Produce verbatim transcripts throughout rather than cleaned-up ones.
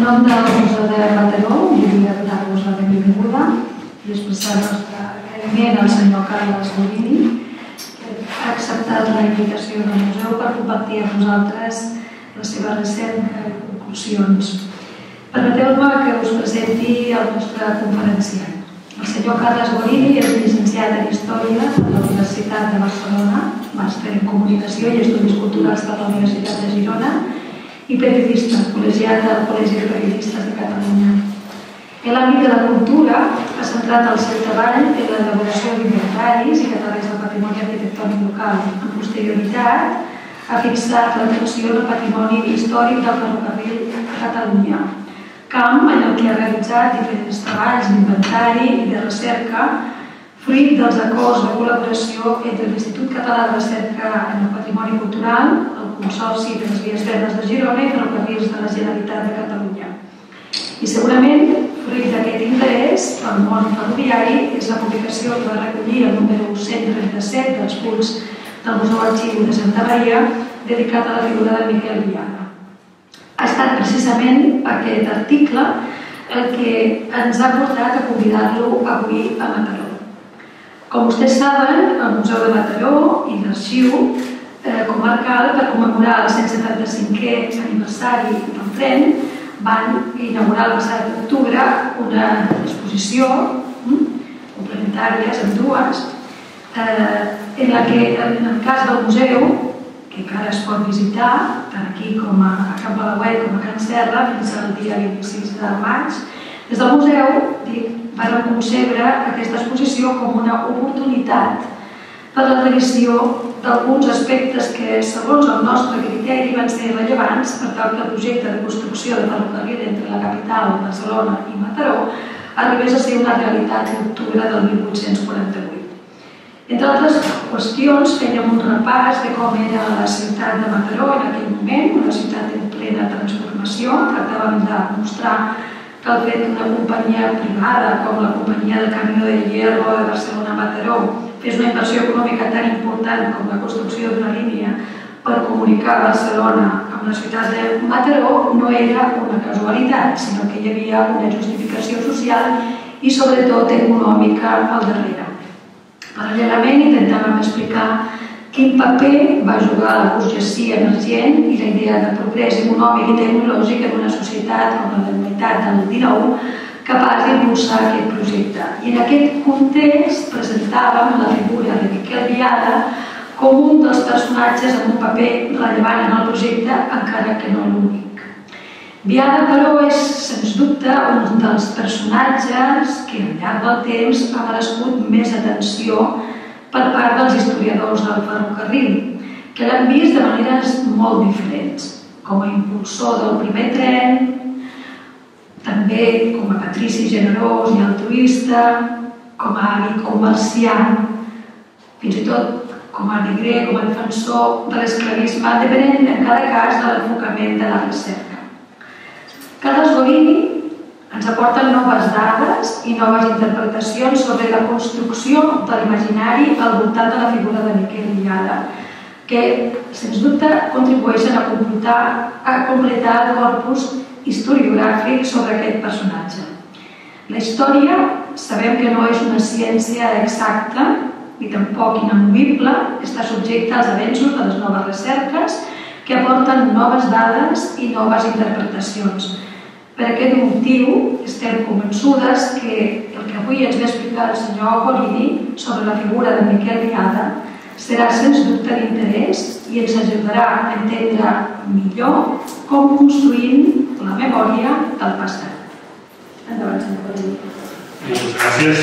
nom del Museu de Mataró, volia donar-vos la benvinguda i expressar el nostre agraïment al senyor Carles Gorini, que ha acceptat la invitació del museu per compartir amb nosaltres la seva recerca i conclusions. Permeteu-me que us presenti el nostre conferenciant. El senyor Carles Gorini és llicenciat en Història de la Universitat de Barcelona, màster en Comunicació i Estudis Culturals de la Universitat de Girona i periodista, col·legiat del Col·legi de Periodistes de Catalunya. En l'àmbit de la cultura ha centrat el seu treball en l'elaboració d'inventaris i catàlegs del patrimoni arquitectònic local. Amb posterioritat ha fixat l'atenció en el patrimoni històric del ferrocarril a Catalunya, camp en el que ha realitzat diferents treballs d'inventari i de recerca fruit dels acords de col·laboració entre l'Institut Català de Recerca en el Patrimoni Cultural, el Consorci de les Vies Verdes de Girona i Ferrocarrils de la Generalitat de Catalunya. I segurament, fruit d'aquest interès pel món ferroviari, és la publicació que va recollir el número cent trenta-set dels fulls del Museu Arxiu de Santa Maria dedicat a la figura de Miquel Biada. Ha estat precisament aquest article el que ens ha portat a convidar-lo avui a Mataró. Com vostès saben, el Museu de Mataró i l'Arxiu Comarcal, per commemorar el cent setanta-cinquè aniversari del tren, van inaugurar el passat d'octubre una exposició complementàries, amb dues, en la que, en el cas del museu, que encara es pot visitar, tant aquí com a Can Palauet com a Can Serra, fins al dia vint-i-sis de maig, des del museu van concebre aquesta exposició com una oportunitat per la revisió d'alguns aspectes que, segons el nostre criteri, van ser rellevants per tal que el projecte de construcció de ferrocarril entre la capital, Barcelona i Mataró arribés a ser una realitat d'octubre del mil vuit-cents quaranta-vuit. Entre altres qüestions, fèiem un repàs de com era la ciutat de Mataró en aquell moment, una ciutat en plena transformació. Tractàvem de mostrar que el fet d'una companyia privada com la companyia del Camió de Hierro de Barcelona-Mataró fes una inversió econòmica tan important com la construcció d'una línia per comunicar Barcelona amb la ciutat de Mataró no era una casualitat, sinó que hi havia una justificació social i sobretot econòmica al darrere. Paral·lelament intentàvem explicar quin paper va jugar la burgesia emergent i la idea de progrés econòmic i tecnològic en una societat com la de la meitat del dinou capaç d'impulsar aquest projecte. I en aquest context presentàvem la figura de Miquel Biada com un dels personatges amb un paper rellevant en el projecte, encara que no l'únic. Biada, però, és, sens dubte, un dels personatges que al llarg del temps ha merescut més atenció per part dels historiadors del ferrocarril, que l'han vist de maneres molt diferents, com a impulsor del primer tren, també com a patrici generós i altruista, com a avi comerciant, fins i tot com a negrer, com a defensor de l'esclavisme, depenent en cada cas de l'enfocament de la recerca. Carles Gorini ens aporten noves dades i noves interpretacions sobre la construcció de l'imaginari al voltant de la figura de Miquel Biada, que, sens dubte, contribueixen a completar el corpus historiogràfic sobre aquest personatge. La història sabem que no és una ciència exacta, ni tampoc inamovible, està subjecta als avenços de les noves recerques que aporten noves dades i noves interpretacions. Per aquest motiu, estem convençudes que el que avui ens va explicar el senyor Gorini sobre la figura de Miquel Biada serà sens dubte d'interès i ens ajudarà a entendre millor com construïm la memòria del passat. Endavant, senyor Gorini. Moltes gràcies.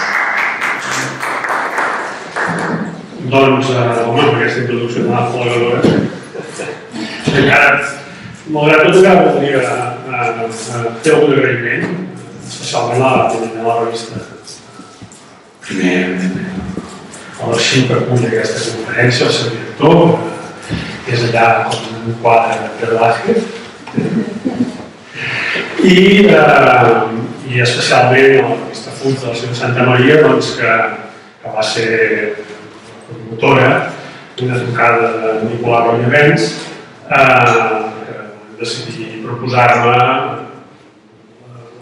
Doncs, home, amb aquesta introducció tan afalagadora, encara, malgrat tot, encara voldria fer algun agraïment, especialment a la revista. Primer, a l'Arxiu que acull aquesta conferència, el seu director, que és allà com un quadre de Velázquez, i especialment a la revista Fulls de la ciutat de Santa Maria, que va ser promotora d'una trucada de Nicolà Ronya Vents, que decidí proposar-me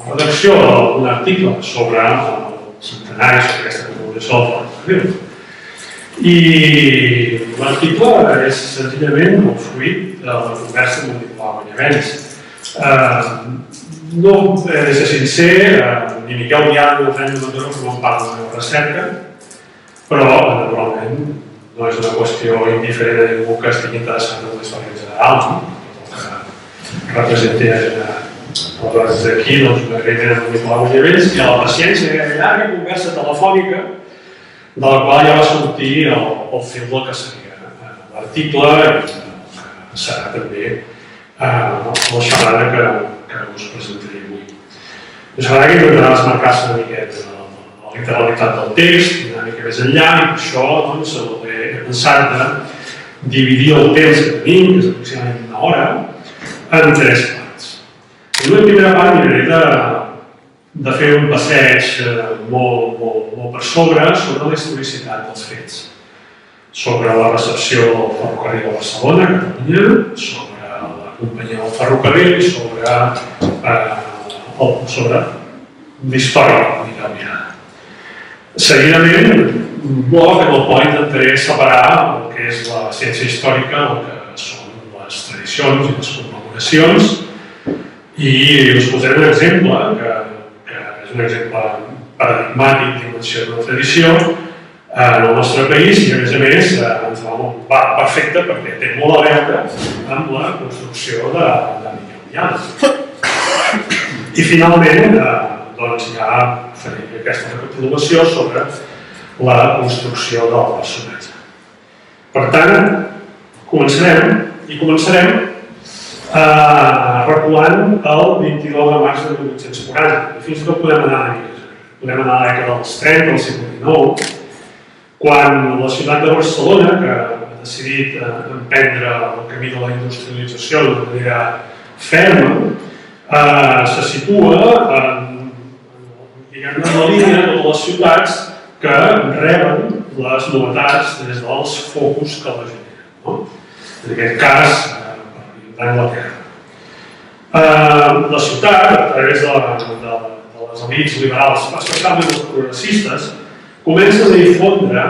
la redacció d'un article sobre el centenari, sobre aquesta commemoració del ferrocarril. I l'article és senzillament el fruit de la conversa amb el Nicolau Banyavents. No he de ser sincer, ni Miquel Vial ni el Fran de Mataró formen part de la meva recerca, però, naturalment, no és una qüestió indiferent a ningú que estigui interessat en la història en general. El que representi aleshores aquí, doncs, una agraïment amb el Nicolau Banyavents i a la paciència de llarga conversa telefònica de la qual ja va sortir el fil del que seria l'article i que serà també la xerrada que us presentaré avui. La xerrada que intentarà desmarcar-se una miqueta de la literalitat del text, una mica més enllà, i per això he pensat de dividir el temps que tenim, que és aproximadament una hora, en tres parts. En una primera part miraré de fer un passeig molt per sobre sobre la historicitat dels fets, sobre la recepció del ferrocarril a Barcelona, a Catalunya, sobre la companyia del ferrocarril i sobre l'història de Miquel Mirada. Seguidament, un bloc en el qual intentaré separar el que és la ciència històrica, el que són les tradicions i les commemoracions, i us posaré un exemple que un exemple paradigmàtic d'invenció d'una tradició en el nostre país i, a més a més, ens va perfecte perquè té molt a veure amb la construcció de Miquel Mirada. I, finalment, ja faré aquesta recapitulació sobre la construcció del personatge. Per tant, començarem i començarem reculant el vint-i-nou de març de mil vuit-cents quaranta. Fins i tot podem anar a miques. Podem anar a la dècada dels trenta, al segle dinou, quan la ciutat de Barcelona, que ha decidit emprendre el camí de la industrialització d'una manera ferma, se situa en la línia de les ciutats que reben les novetats des dels focus que la generen. En aquest cas, d'Anglaterra. La ciutat, a través de les elits liberals, especialment els progressistes, comença a difondre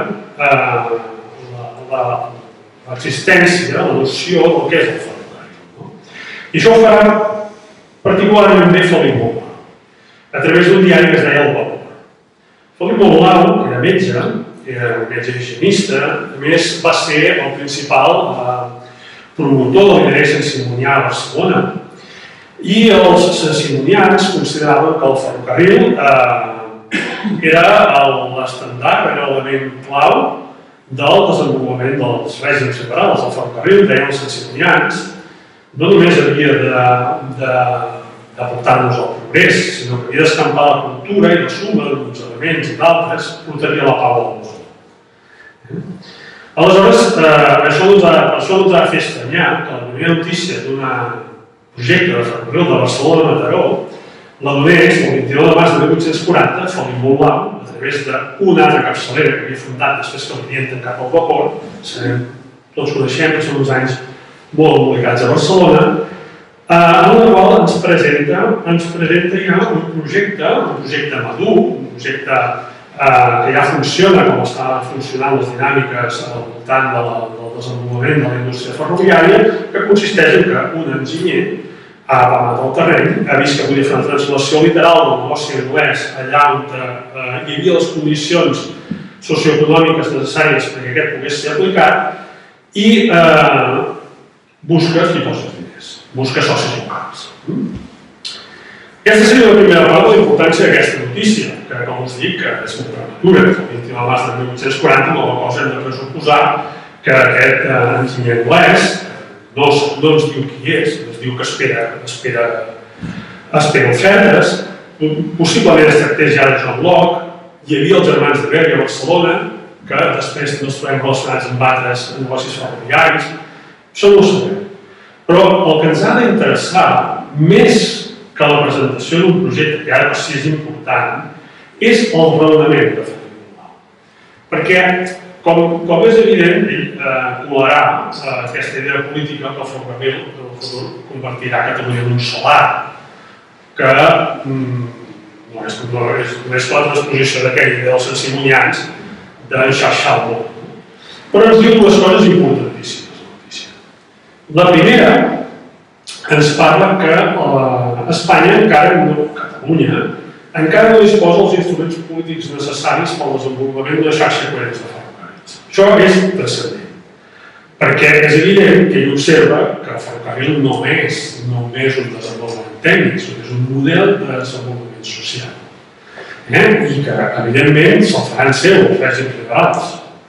l'existència, la noció del que és el ferrocarril. I això ho farà particularment bé Felip Montblau, a través d'un diari que es deia El Vapor. Felip Montblau era metge, era un metge higienista, a més va ser el principal promotor del Minerer Sant Simonià a Barcelona. I els sansimonians consideraven que el ferrocarril era l'estendard, era l'element clau del desenvolupament dels règims liberals. El ferrocarril, deien els sansimonians, no només havia d'aportar-nos al progrés, sinó que havia d'escampar la cultura i la suma d'uns elements i d'altres portaria la pau al món. Aleshores, això ens ha de fer estranyar que la primera notícia d'un projecte de ferrocarril de Barcelona a Mataró la donés el vint-i-nou de març de mil vuit-cents quaranta Felip Montblau, a través d'una altra capçalera que havia fundat després que l'havien tancat el Vapor, tots coneixem que són uns anys molt embolicats a Barcelona, en el qual ens presenta ja un projecte, un projecte madur, un projecte que ja funciona com estan funcionant les dinàmiques al voltant del desenvolupament de la indústria ferroviària, que consisteix en que un enginyer ha apamat el terreny, ha vist que podia fer una translació literal del negoci anglès allà on hi havia les condicions socioeconòmiques necessàries perquè aquest pogués ser aplicat i busca qui posa els diners, busca socis locals. Aquesta seria la primera part de la importància d'aquesta notícia, que, com us dic, és molt prematura, que el vint-i-nou de març de mil vuit-cents quaranta, amb la cosa hem de pressuposar que aquest enginyer anglès no ens diu qui és, ens diu que espera ofertes, possiblement es tractés ja de John Locke, hi havia els germans de Berg a Barcelona, que després no es trobem relacionats amb altres negocis ferroviaris, això no ho sabem. Però el que ens ha d'interessar, més que la presentació d'un projecte, que ara per si és important, és el raonament de Felip Montblau. Perquè, com és evident, ell colarà aquesta idea política que el ferrocarril en el futur convertirà Catalunya en un solar. que no és la transposició d'aquell dels ensimonians de Xarxalbo. Però ens diu dues coses importantíssimes. La primera ens parla que Espanya encara no, Catalunya, encara no disposa dels instruments polítics necessaris pel desenvolupament d'una xarxa coherent de ferrocarrils. Això és transcendent, perquè és evident que ell observa que el ferrocarril no és només un desenvolupament tècnic, sinó que és un model de desenvolupament social. I que, evidentment, se'l faran seu els règims liberals.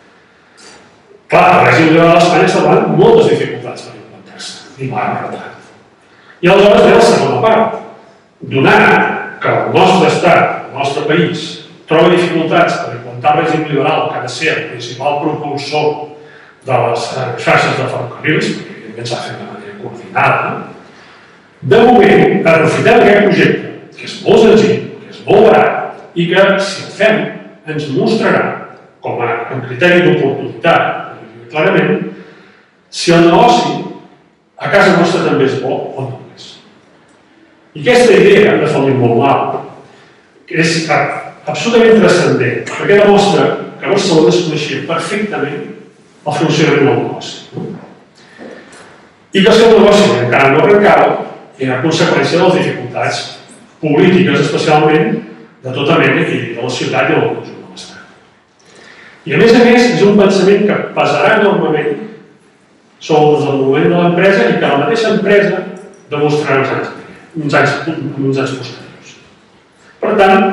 Clar, el règim liberal d'Espanya està donant moltes dificultats per implantar-se, i va retard. I aleshores ve la segona part. Donant que el nostre estat, el nostre país, troba dificultats per implantar el règim liberal, que ha de ser el principal propulsor de les xarxes de ferrocarrils, perquè evidentment s'ha fet de manera coordinada, de moment, aprofitem aquest projecte, que és molt senzill, que és molt barat, i que, si el fem, ens mostrarà, com a criteri d'oportunitat, clarament, si el negoci a casa nostra també és bo o no és. I aquesta idea, de Felip Montlau, és absolutament transcendent, perquè demostra que Barcelona es coneixia perfectament el funcionament del negoci. I que el seu negoci encara no arrencava era conseqüència de les dificultats polítiques, especialment de tota mena i de la ciutat i del conjunt de l'Estat. I a més a més, és un pensament que pesarà enormement sobre el desenvolupament de l'empresa i que la mateixa empresa demostrarà uns anys, uns anys, uns anys posteriors. Per tant,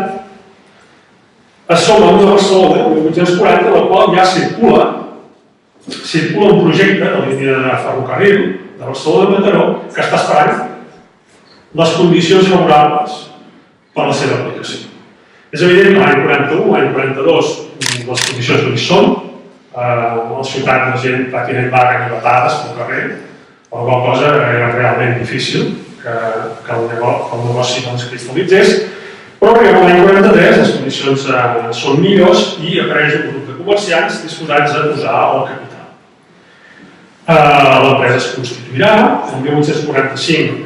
es som a una Barcelona, en mil vuit-cents quaranta, en la qual ja circula, circula un projecte de línia de ferrocarril de Barcelona a Mataró que està esperant les condicions favorables per a la seva aplicació. És evident que l'any quaranta-u, l'any quaranta-dos, les condicions no hi són. A la ciutat la gent pràcticament va ganivetades pel carrer, per qual cosa era realment difícil que el negoci cristal·litzés, però que l'any quaranta-tres les condicions són millors i apareix un grup de comerciants disposats a posar el capital. L'empresa es constituirà, el mil vuit-cents quaranta-cinc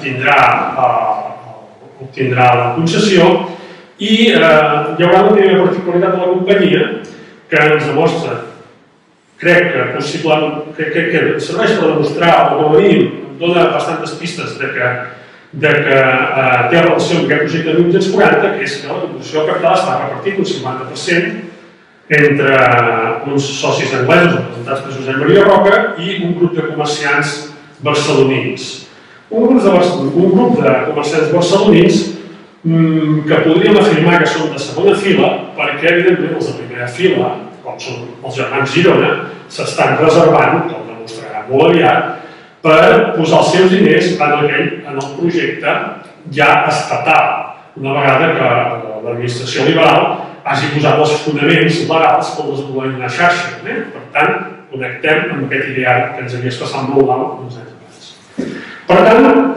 obtindrà la concessió i hi haurà una primera particularitat de la companyia que ens demostra, crec que possiblement, que serveix per demostrar, o com a mínim dona bastantes pistes de que té relació amb aquest projecte de mil vuit-cents quaranta, que és que la composició del capital està repartit un cinquanta per cent entre uns socis anglesos representats per Josep Maria Roca i un grup de comerciants barcelonins. Un grup de comerciants barcelonins que podríem afirmar que són de segona fila perquè, evidentment, els de primera fila, com són els germans Girona, s'estan reservant, com demostrarà molt aviat, per posar els seus diners en el projecte ja estatal, una vegada que l'administració liberal hagi posat els fonaments legals pel desenvolupament d'una xarxa. Per tant, connectem amb aquest ideari que ens havia expressat molt blau uns anys abans. Per tant,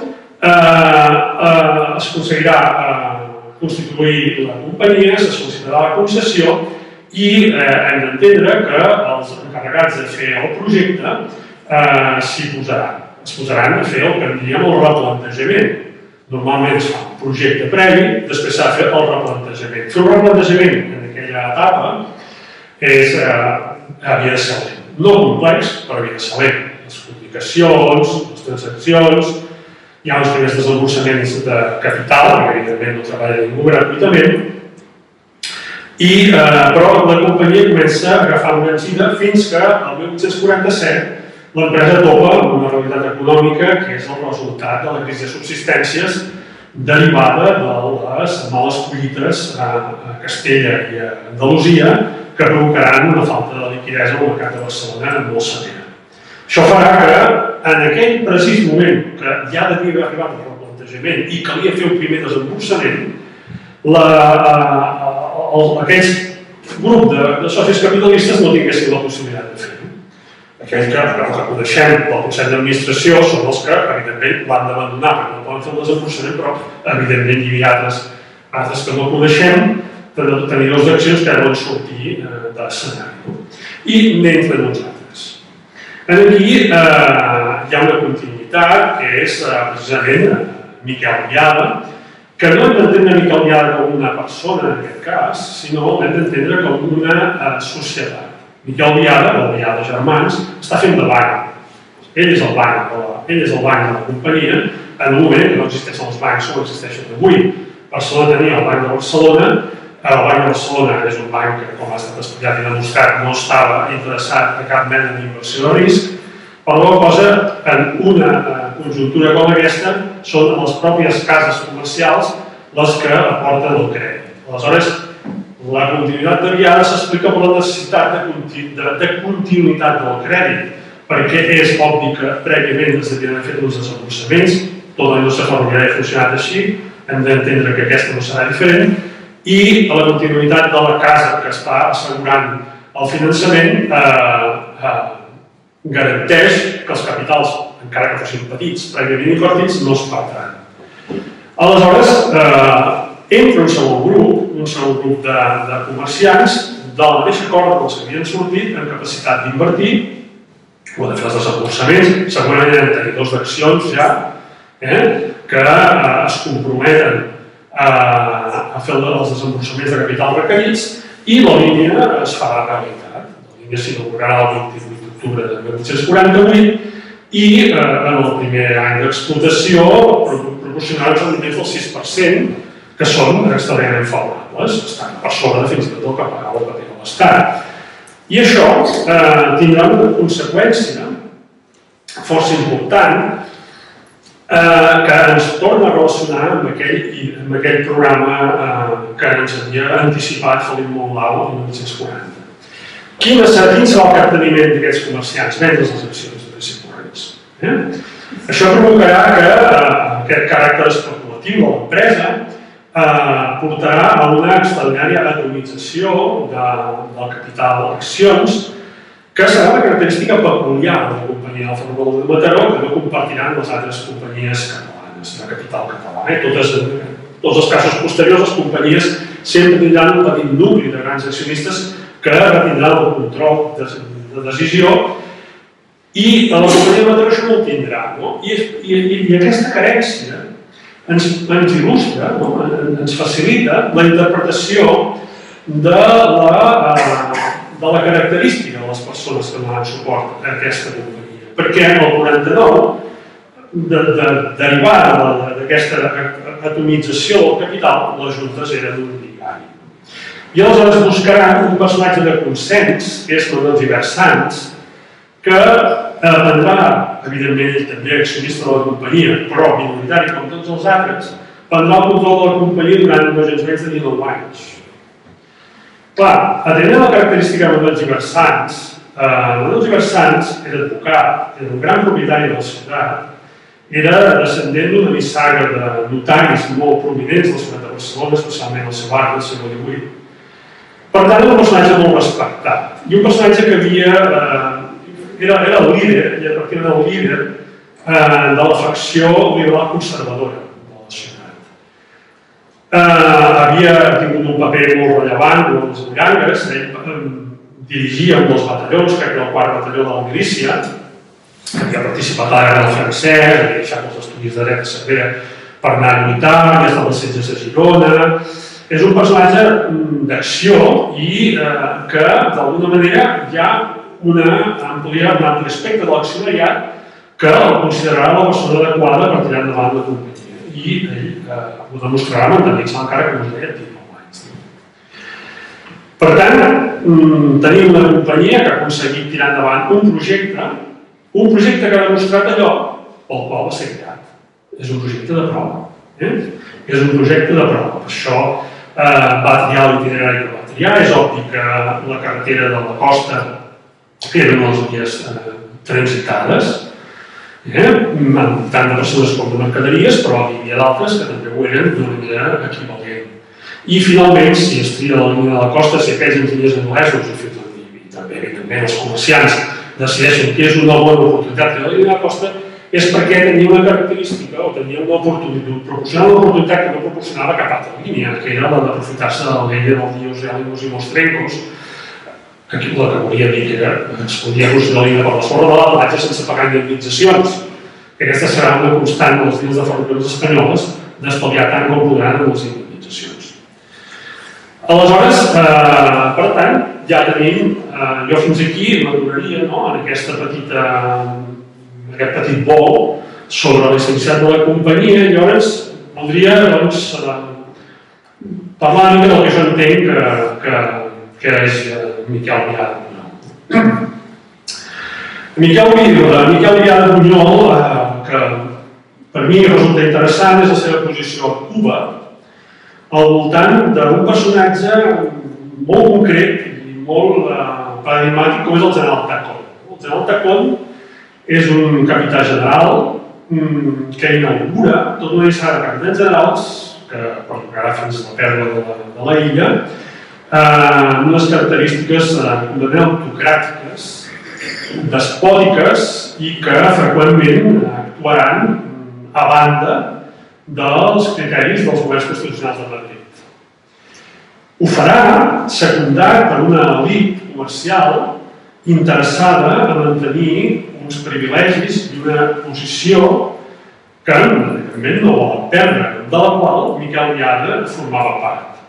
es aconseguirà constituir la companyia, se sol·licitarà la concessió i hem d'entendre que els encarregats de fer el projecte s'hi posaran. Es posaran a fer el que en diríem el replantejament. Normalment es fa un projecte previ, després s'ha de fer el replantejament. Fer un replantejament en aquella etapa havia de ser lent. No complex, però havia de ser lent. Les publicacions, les transaccions, hi ha uns primers desembolsaments de capital, que evidentment no treballa ningú gratuïtament, però la companyia comença a agafar una enzida fins que el mil vuit-cents quaranta-set l'empresa topa amb una realitat econòmica que és el resultat de la crisi de subsistències derivada de les males collites a Castella i a Andalusia que provocaran una falta de liquiditat al mercat de Barcelona molt severa. Això farà que en aquell precís moment que ja devia haver arribat el replantejament i calia fer un primer desemborsament, aquest grup de socis capitalistes no tinguessin la possibilitat de fer-ho. Aquells que coneixem pel Consell d'Administració són els que, evidentment, l'han d'abandonar perquè no poden fer el desemborsament, però, evidentment, hi havia altres que no coneixem, tenidors d'accions que deuen sortir de l'escenari. I n'entren uns altres. Aquí hi ha una continuïtat que és precisament Miquel Viada que no hem d'entendre Miquel Biada com una persona, en aquest cas, sinó hem d'entendre com una societat. Miquel Biada, el Biada Germans, està fent de banc. Ell és el banc, ell és el banc de la companyia, en un moment que no existeixen els bancs com existeixen avui. Barcelona tenia el Banc de Barcelona, el Banc de Barcelona és un banc que, com ha estat estudiat i demostrat, no estava interessat a cap mena d'inversió de risc, per la cosa, en una conjuntura com aquesta, són les pròpies cases comercials les que aporten el crèdit. Aleshores, la continuïtat de Biada s'explica per la necessitat de continuïtat del crèdit, perquè és obvi que prèviament es devien haver fet uns desembolsaments, tota la indústria ferroviària ha funcionat així, hem d'entendre que aquesta no serà diferent, i la continuïtat de la casa que està assegurant el finançament garanteix que els capitals, encara que fossin petits, prèviament invertits, no es perdran. Aleshores, entra un segon grup, un segon grup de comerciants, de la mateixa corda dels que havien sortit, en capacitat d'invertir, o de fer els desembolsaments, segurament eren tenidors d'accions ja, que es comprometen a fer els desembolsaments de capital requerits i la línia es farà realitat. La línia s'inaugurarà el vint-i-vuit d'octubre de mil vuit-cents quaranta-vuit i en el primer any d'explotació proporcionarà uns rendiments del sis per cent que són extraordinàriament favorables, estan per sobre fins i tot del que pagava el paper de l'Estat. I això tindrà una conseqüència força important que ens torna a relacionar amb aquell programa que ens havia anticipat Felip Monlau el mil vuit-cents quaranta. Quin serà el capteniment d'aquests comerciants? Vendre les accions de pressa corrents. Això provocarà que aquest caràcter especulatiu de l'empresa portarà a una extraordinària atomització del capital d'accions, que serà una característica peculiar de la companyia del Ferrocarril de Mataró, que no compartiran les altres companyies catalanes, de capital català. Tots els casos posteriors, les companyies sempre tindran un petit nucli de grans accionistes que tindran el control de decisió i la companyia de Mataró això no el tindrà. I aquesta carència ens il·lustra, ens facilita la interpretació de la de la característica de les persones que donaran suport a aquesta companyia. Perquè el quaranta-nou, derivada d'aquesta atomització del capital, les juntes eren un lligari. I aleshores buscaran un personatge de consens, que és Manuel Gibert Sans, que prendrà, evidentment ell també accionista de la companyia, però minoritari com tots els altres, prendrà el control de la companyia durant no gens menys de dinou anys. Clar, atenent la característica de Manuel Gibert Sans, Manuel Gibert Sans era advocat, era un gran propietari de la ciutat, era descendent d'una nissaga de notaris molt prominents de la ciutat de Barcelona, especialment al seu arc del segle divuit. Per tant, era un personatge molt respectat. I un personatge que havia... era el líder, i a partir del líder de la facció liberal conservadora de la ciutat. Havia tingut un paper molt rellevant en les Mirangues, ell dirigia un dels batallons, crec que era el quart batalló de la milícia, que havia participat a la guerra del francès, havia deixat els estudis de dret a Cervera per anar a lluitar, havia estat als setges de Girona. És un personatge d'acció i que, d'alguna manera, hi ha un ampli aspecte de l'accionariat que el considerarà la persona adequada per tirar endavant la companyia. I ell ho demostrarà mantenint-se encara que no es deia dinou anys. Per tant, tenim una companyia que ha aconseguit tirar endavant un projecte, un projecte que ha demostrat allò pel qual va ser creat. És un projecte de prova. És un projecte de prova. Per això va triar l'itinerari que va triar. És obvi que la carretera de la costa eren les vies transitades, tant de persones com de mercaderies, però hi havia d'altres que també ho eren d'una manera equivalent. I finalment, si es tria la línia de la costa, si aquells enginyers anglesos i també, evidentment, els comerciants decideixen que és una bona oportunitat que la línia de la costa, és perquè tenia una característica o tenia una oportunitat, proporcionava una oportunitat que no proporcionava cap altra línia, que era la d'aprofitar-se de la llei dels dios Èlimos i Mostrencos, aquí la que volia dir que es podia construir la línia per la sorra de la platja sense pagar indemnitzacions. Aquesta serà una constant dels dins de ferrocarrils espanyoles d'estalviar tant com podran amb les indemnitzacions. Aleshores, eh, per tant, ja tenim, eh, jo fins aquí m'aturaria no, en aquesta petita, en aquest petit vol sobre la licenciat de la companyia i llavors voldria doncs, eh, parlar una mica del que jo entenc que, que, que és eh, Miquel Biada. Miquel Biada, Miquel Biada Bunyol, eh, que per mi resulta interessant, és la seva posició a Cuba, al voltant d'un personatge molt concret i molt eh, paradigmàtic com és el general Tacón. El general Tacón és un capità general mm, que inaugura tota una llista de capitans generals que pertocarà fins a la pèrdua de la, de la illa, eh, amb unes característiques eh, completament autocràtiques, despòtiques i que freqüentment actuaran a banda dels criteris dels governs constitucionals de Madrid. Ho farà secundat per una elit comercial interessada a mantenir uns privilegis i una posició que, evidentment, no vol perdre, de la qual Miquel Biada formava part.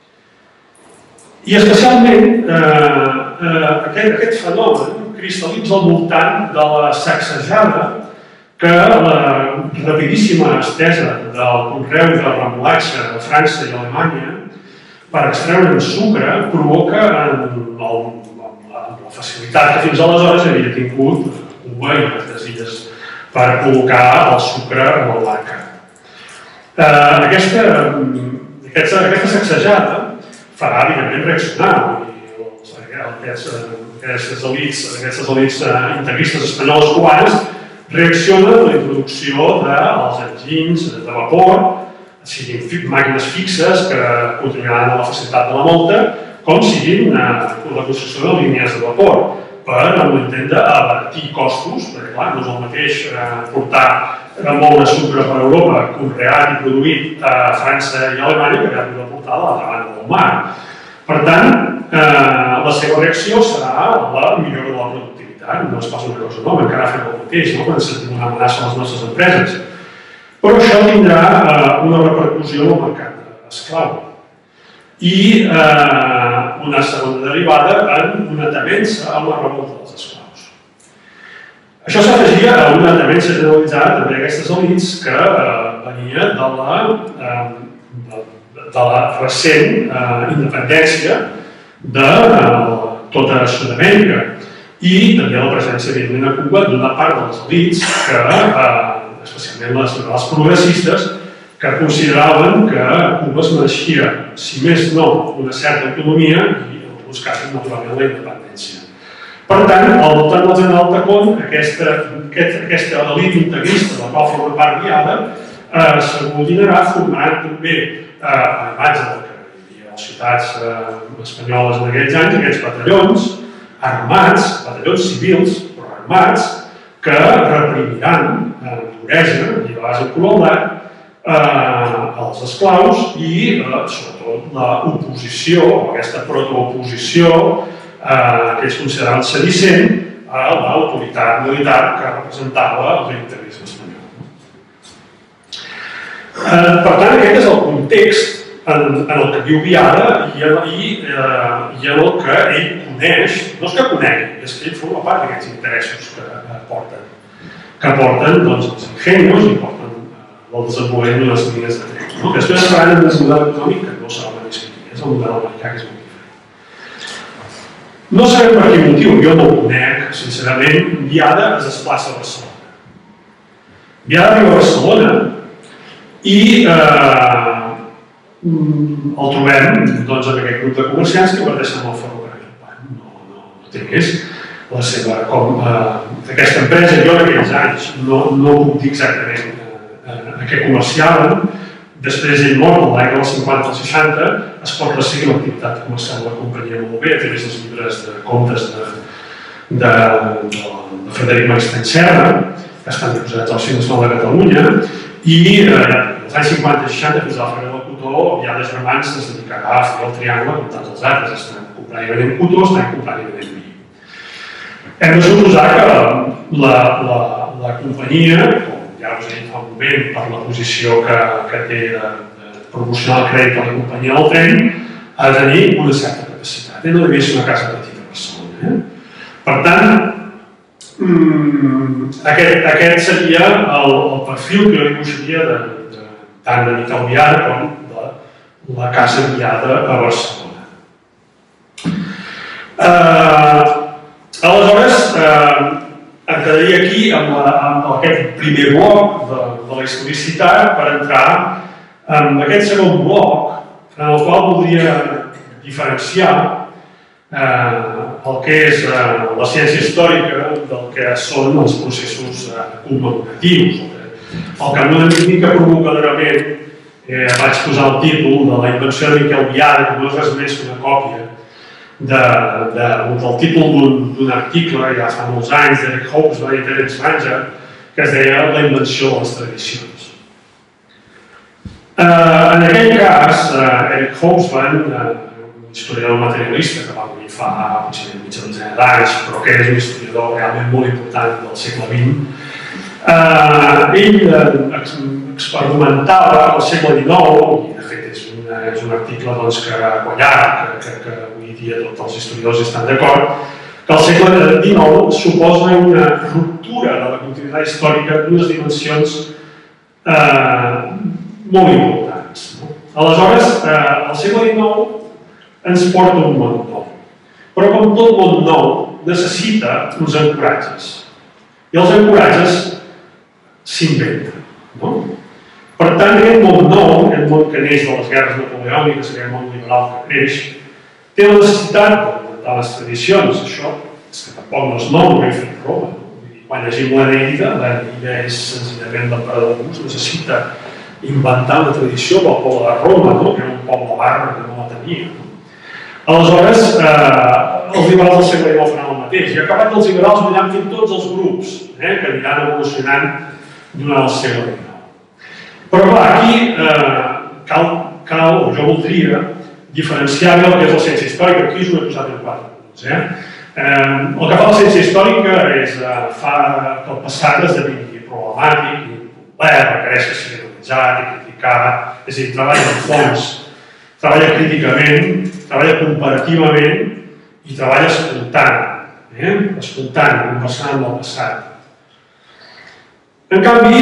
I especialment, eh, eh, aquest, aquest fenomen cristal·litza al voltant de la sacsejada que la rapidíssima estesa del conreu de remolatge de França i Alemanya per extreure'n sucre provoca en, el, en la facilitat que fins aleshores havia tingut Cuba i aquestes illes per col·locar el sucre en el mercat. Eh, aquesta, aquesta, aquesta sacsejada farà, evidentment, reaccionar. Aquestes, aquestes elits, aquestes elits integristes espanyoles cubanes reacciona amb la introducció dels enginys de vapor, siguin màquines fixes que contribuiran a la facilitat de la molta, com siguin la construcció de línies de vapor, per amb l'intent d'abaratir costos, perquè clar, no és el mateix portar molt de sucre per Europa conreat i produït a França i Alemanya que haver-ho de portar a l'altra banda del mar. Per tant, la seva reacció serà la millora de la productivitat. No és pas una cosa nova, encara fem el mateix, no? Quan sentim una amenaça a les nostres empreses. Però això tindrà eh, una repercussió en el mercat esclau. I eh, una segona derivada en una temença a la revolta dels esclaus. Això s'afegia a una temença generalitzada també d'aquestes elits que eh, venia de la, eh, de, de la recent eh, independència de eh, tota Sud-amèrica. I també la presència, evidentment, a Cuba d'una part de les elits que, eh, especialment les liberals progressistes, que consideraven que Cuba es mereixia, si més no, una certa autonomia i, en alguns casos, naturalment, la independència. Per tant, al voltant del general Tacón, aquesta, aquest, aquesta elit integrista de la qual forma part Biada, eh, s'aglutinarà formant també, eh, a imatge del que hi havia a les ciutats eh, espanyoles en aquells anys, aquests batallons armats, batallons civils, però armats, que reprimiran amb duresa i a base de crueltat als esclaus i, sobretot, l'oposició, aquesta protooposició que ells consideraven sedicent a l'autoritat militar que representava l'integrisme espanyol. Per tant, aquest és el context en el que viu Biada i en el que ell coneix, no és que conegui, és que ell forma part d'aquests interessos que porten, que porten els ingenios i porten el desenvolupament de les línies de tren. Després es faran en un model econòmic que no serà el mateix que aquí, és el model americà que és molt diferent. No sabem per quin motiu, jo no ho conec, sincerament, Biada es desplaça a Barcelona. Biada arriba a Barcelona i el trobem en aquest grup de comerciants que inverteixen en el ferrocarril. No té més. Aquesta empresa, jo en aquells anys, no puc dir exactament a què comerciaven. Després ell mort, l'any dels cinquanta als seixanta, es pot resseguir l'activitat comercial de la companyia molt bé, a través dels llibres de comptes de Frederic Maristany Serra, que estan dipositats al Cinc Nacional de Catalunya, i als anys cinquanta i seixanta, fins a la Fera del Cotó, ja de germans es dedicarà a fer el triangle com tants els altres. Estan comprant i venent cotó, estan comprant i venent vi. Hem de suposar que la companyia, com ja us he dit fa un moment per la posició que té de promocionar el crèdit a la companyia del tren, ha de tenir una certa capacitat. No devia ser una casa petita a Barcelona. Per tant, aquest seria el perfil que jo dibuixaria tant de Miquel Biar com de la casa guiada a Barcelona. Aleshores, em quedaria aquí amb aquest primer bloc de la historicitat per entrar en aquest segon bloc, en el qual voldria diferenciar el que és la ciència històrica del que són els processos commemoratius. El que no és mica provocadorament vaig posar el títol de la invenció de Miquel Biar, que no és res més que una còpia del títol d'un article, ja fa molts anys, d'Eric Hobsbawm i Terence Ranger, que es deia La invenció de les tradicions. En aquell cas, Eric Hobsbawm, un historiador materialista que va morir fa potser mitja dotzena d'anys, però que és un historiador realment molt important del segle vint, ell experimentava al segle dinou, i de fet és un article quallat, que avui dia tots els historiadors estan d'acord, que el segle dinou suposa una ruptura de la continuïtat històrica d'unes dimensions molt importants. Aleshores, el segle dinou ens porta un món nou, però com tot món nou necessita uns ancoratges, i els ancoratges s'inventen. Per tant, aquest món nou, aquest món que neix de les guerres napoleòniques, aquest món liberal que creix, té la necessitat d'inventar les tradicions. Això és que tampoc no és nou, no ho he fet Roma. Quan llegim l'Eneida, l'Eneida és senzillament l'emperador August, necessita inventar una tradició pel poble de Roma, que era un poble barra que no la tenia. Aleshores, els liberals del segle dinou faran el mateix. I acabat els liberals aniran fent tots els grups que aniran evolucionant durant el segle dinou. Però clar, aquí cal, o jo voldria, diferenciar el que és la ciència històrica. Aquí us ho he posat en quatre punts. El que fa la ciència històrica és fa que el passat esdevingui problemàtic i complex, requereix que sigui analitzat i criticat, és a dir, treballa en fons, treballa críticament, treballa comparativament i treballa escoltant, escoltant, conversant amb el passat. En canvi,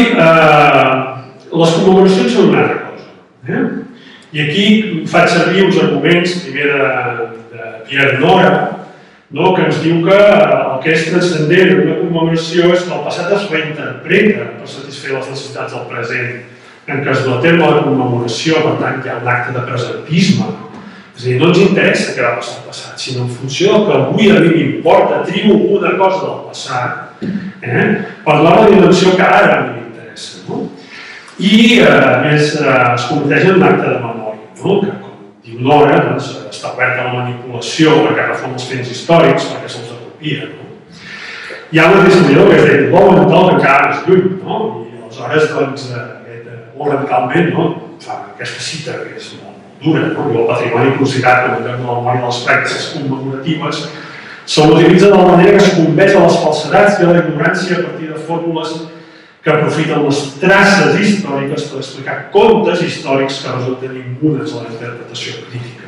les commemoracions són una altra cosa. I aquí faig servir uns arguments, primer de Pierre Nora, que ens diu que el que és transcendent en una commemoració és que el passat es reinterpreta per satisfer les necessitats del present, en què es du a terme la commemoració, per tant hi ha un acte de presentisme. És a dir, no ens interessa què va passar al passat, sinó en funció del que avui a mi m'importa, trio una cosa del passat, per la dimensió que ara a mi m'interessa. I, a més, es converteix en un acte de memòria, que, com diu Nora, està oberta a la manipulació perquè refon els fets històrics, perquè se'ls apropia. Hi ha un historiador que es deia l'home mental que encara és lluny, i aleshores, doncs, molt radicalment, fa aquesta cita que és molt dura, el patrimoni considerat com a lloc de la memòria de les pràctiques commemoratives se l'utilitza de la manera que es conveja a les falsedats i a la ignorància a partir de fórmules que aprofiten les traces històriques per explicar contes històrics que resulten immunes a la interpretació crítica.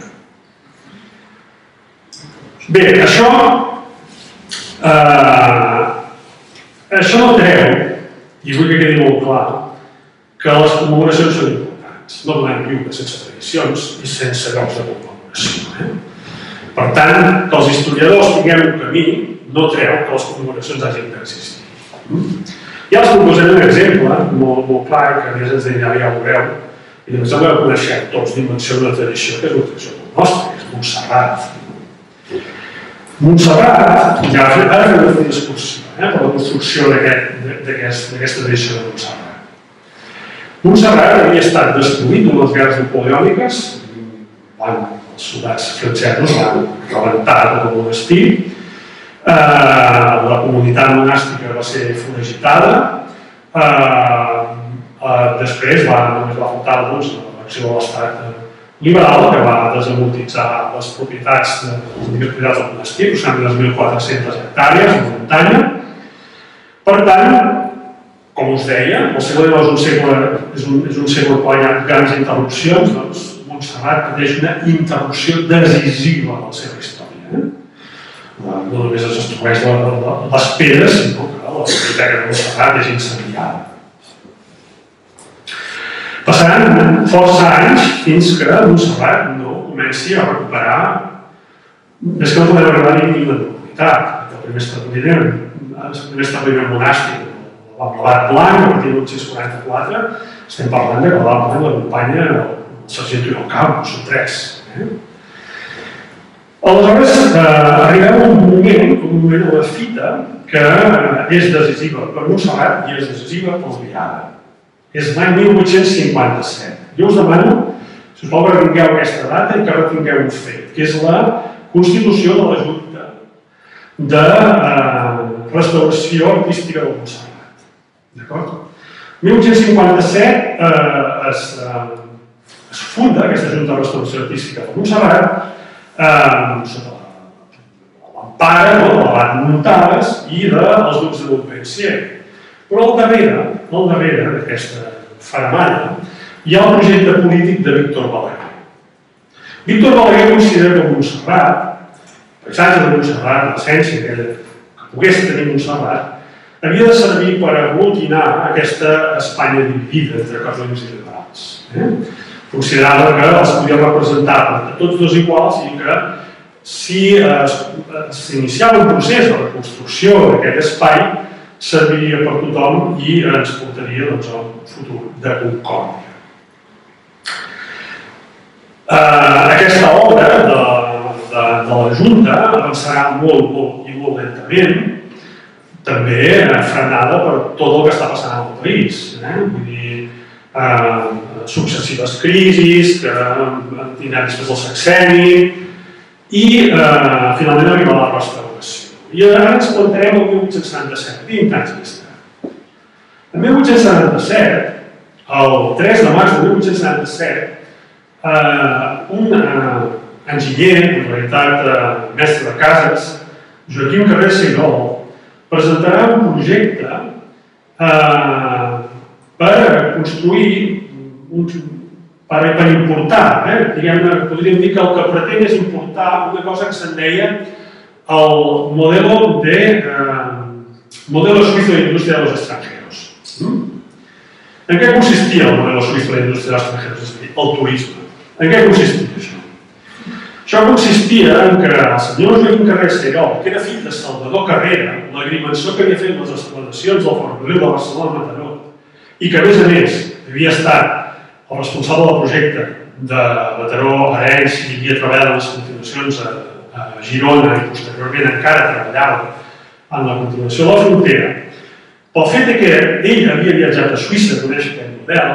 Bé, això això no treu, i vull que quedi molt clar, que les commemoracions són importants. No podem viure sense tradicions i sense llocs de commemoració. Per tant, que els historiadors tinguem un camí no treu que les commemoracions hagin d'existir. Ja els proposem un exemple molt clar, que a més ens deia, ja ho veureu, i només el que coneixem tots d'invenció d'una tradició, que és una tradició nostra, que és Montserrat. Montserrat, ja ara fem una discussió per la construcció d'aquesta tradició de Montserrat. Montserrat havia estat destruït en les guerres napoleòniques, quan els soldats francesos van rebentar tot el monestir, la comunitat monàstica va ser foragitada, després només va faltar l'acció de l'estat liberal, que va desamortitzar les propietats del monestir, aproximadament les mil quatre-centes hectàrees de muntanya. Per tant, com us deia, el segle dinou és un segle, és un, és un segle quan hi ha grans interrupcions, doncs Montserrat pateix una interrupció decisiva de la seva història. Eh? No només es destrueix les pedres, sinó que la biblioteca de Montserrat és incendiada. Passaran força anys fins que Montserrat no comenci a recuperar, més que no podem arribar ni una normalitat. El primer establiment, el primer establiment monàstic, l'Abat Blanc, a partir de mil vuit-cents quaranta-quatre, estem parlant de que l'Abat Blanc l'acompanya el Sargento i el Cabo, són tres. Eh? Aleshores, eh, arribem a un moment, un moment a la fita, que és decisiva per Montserrat i és decisiva pels Biada. És l'any mil vuit-cents cinquanta-set. Jo us demano, si us plau, que retingueu aquesta data i que retingueu un fet, que és la constitució de la Junta de eh, Restauració Artística de Montserrat. D'acord? mil vuit-cents cinquanta-set eh, es, eh, es funda aquesta Junta de Restauració Artística de Montserrat eh, sota l'empara no, de l'abat Montades i dels ducs de Montpensier. Però al darrere, al darrere d'aquesta faramalla, hi ha el projecte polític de Víctor Balaguer. Víctor Balaguer considera que Montserrat, el paisatge de Montserrat, l'essència que, que pogués tenir Montserrat, havia de servir per aglutinar aquesta Espanya dividida entre catòlics i liberals. Eh? Considerava que els podia representar per tots dos iguals i que si s'iniciava un procés de reconstrucció d'aquest espai, serviria per tothom i ens portaria doncs, a un futur de concòrdia. Uh, aquesta obra de, de, de la Junta avançarà molt, molt i molt lentament, també frenada per tot el que està passant al país. Eh? Vull dir, uh, successives crisis, que tindrà després el sexenni, i uh, finalment arriba la restauració. I ara ens plantarem el mil vuit-cents setanta-set, vint anys més tard. El mil vuit-cents setanta-set, el tres de març de mil vuit-cents setanta-set, eh, un eh, enginyer, en realitat eh, mestre de cases, Joaquim Carrer Seirol, presentarà un projecte eh, per construir, un, per, per importar, eh? Diguem-ne, podríem dir que el que pretén és importar una cosa que se'n deia el modelo de eh, modelo suizo de industria de los extranjeros. ¿Mm? En què consistia el modelo suizo de industria de los extranjeros? És a dir, el turisme. En què consistia això? Això consistia en que el senyor Joaquim Carrer Seirol, que era fill de Salvador Carrera, l'agrimensor que havia fet les explotacions del ferrocarril de Barcelona-Mataró, i que a més a més havia estat el responsable del projecte de Mataró-Arenys i havia treballat en les continuacions a a Girona i posteriorment encara treballava en la continuació de la frontera, pel fet que ell havia viatjat a Suïssa a conèixer aquest model,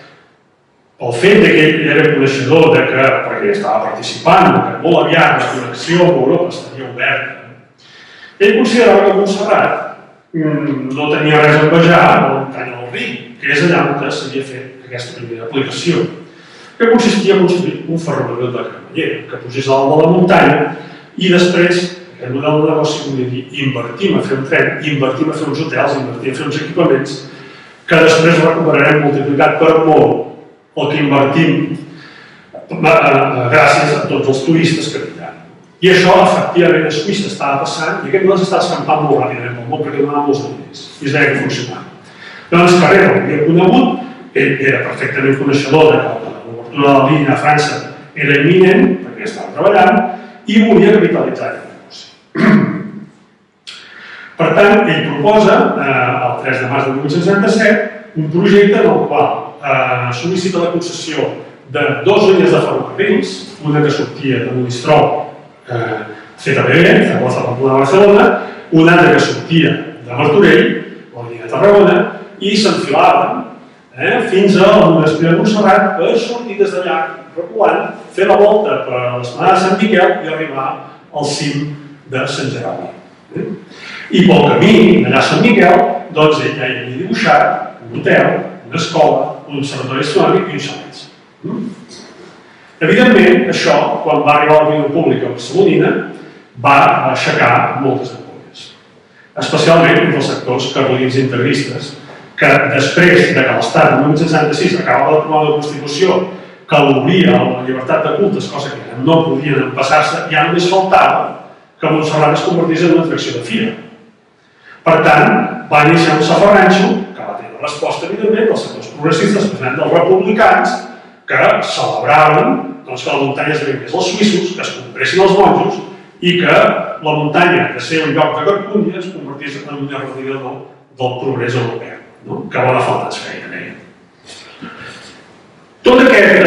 pel fet que ell era coneixedor de que, perquè estava participant, que molt aviat la connexió amb Europa estaria oberta, ell considerava que Montserrat no tenia res a envejar a la muntanya del Rin, que és allà on s'havia fet aquesta primera aplicació, que consistia a construir un ferrocarril de cremallera, que pugés a dalt de la muntanya i després aquest model de negoci volia dir invertim a fer un tren, invertim a fer uns hotels, invertim a fer uns equipaments que després recuperarem multiplicat per molt el que invertim gràcies a tots els turistes que vindran. I això, efectivament, a Suïssa estava passant i aquest model s'estava escampant molt ràpidament pel món perquè donava molts diners i es veia que funcionava. Llavors, Carrera l'havia conegut, ell era perfectament coneixedor de que l'obertura de la línia a França era imminent, perquè estava treballant, i volia capitalitzar aquest negoci. Per tant, ell proposa, el tres de març de mil vuit-cents setanta-set, un projecte en el qual sol·licita la concessió de dues línies de ferrocarrils, una que sortia de Monistrol, feta bé, de Plaça Pamplona de Barcelona, una altra que sortia de Martorell, la línia de Tarragona, i s'enfilaven fins al monestir de Montserrat per sortir des d'allà, reculant, fer la volta per l'Esplanada de Sant Miquel i arribar al cim de Sant Jeroni. I pel camí, allà a Sant Miquel, doncs ell ja hi havia dibuixat un hotel, una escola, un observatori astronòmic i uns xalets. Evidentment, això, quan va arribar a l'opinió pública barcelonina, va aixecar moltes ampolles, especialment entre els sectors carlins integristes que després de que l'Estat, en mil vuit-cents setanta-sis, acaba d'aprovar la Constitució que l'obria a la llibertat de cultes, cosa que no podien empassar-se, ja només faltava que Montserrat es convertís en una atracció de fira. Per tant, va iniciar un safarranxo que va tenir la resposta, evidentment, dels sectors progressistes, especialment dels republicans, que celebraven que la muntanya esdevingués els suïssos, que es compressin els monjos i que la muntanya, de ser un lloc de garpunya, es convertís en un erradicador del progrés europeu, que bona falta ens feia, deia. Tota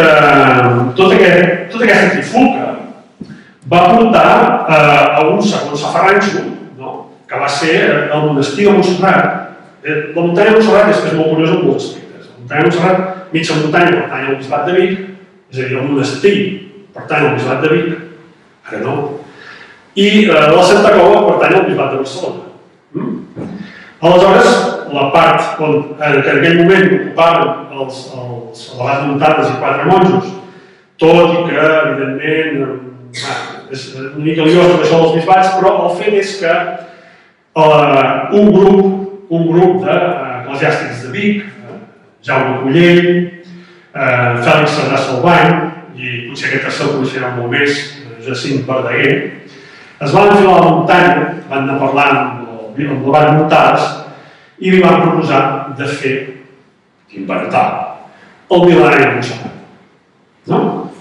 aquesta trifulca va portar a un segon safarranxo, que va ser el monestir de Montserrat. La muntanya de Montserrat és molt curiosa en molts aspectes. La muntanya de Montserrat, mitja muntanya, pertany al bisbat de Vic, és a dir, el monestir pertany al bisbat de Vic, ara no, i la Santa Cova pertany al bisbat de Barcelona. Aleshores, la part que en aquell moment ocupaven els abats muntades i quatre monjos, tot i que, evidentment, és una mica liós això dels bisbats, però el fet és que un grup un grup d'eclesiàstics de Vic, Jaume Collell, Fèlix Cerdà Salvany, i potser aquest tercer el coneixereu molt més, Jacint Verdaguer, es van enfilar a la muntanya, van anar parlant amb l'Abat Muntades i li van proposar de fer, d'inventar, el mil·lenari de Montserrat. No?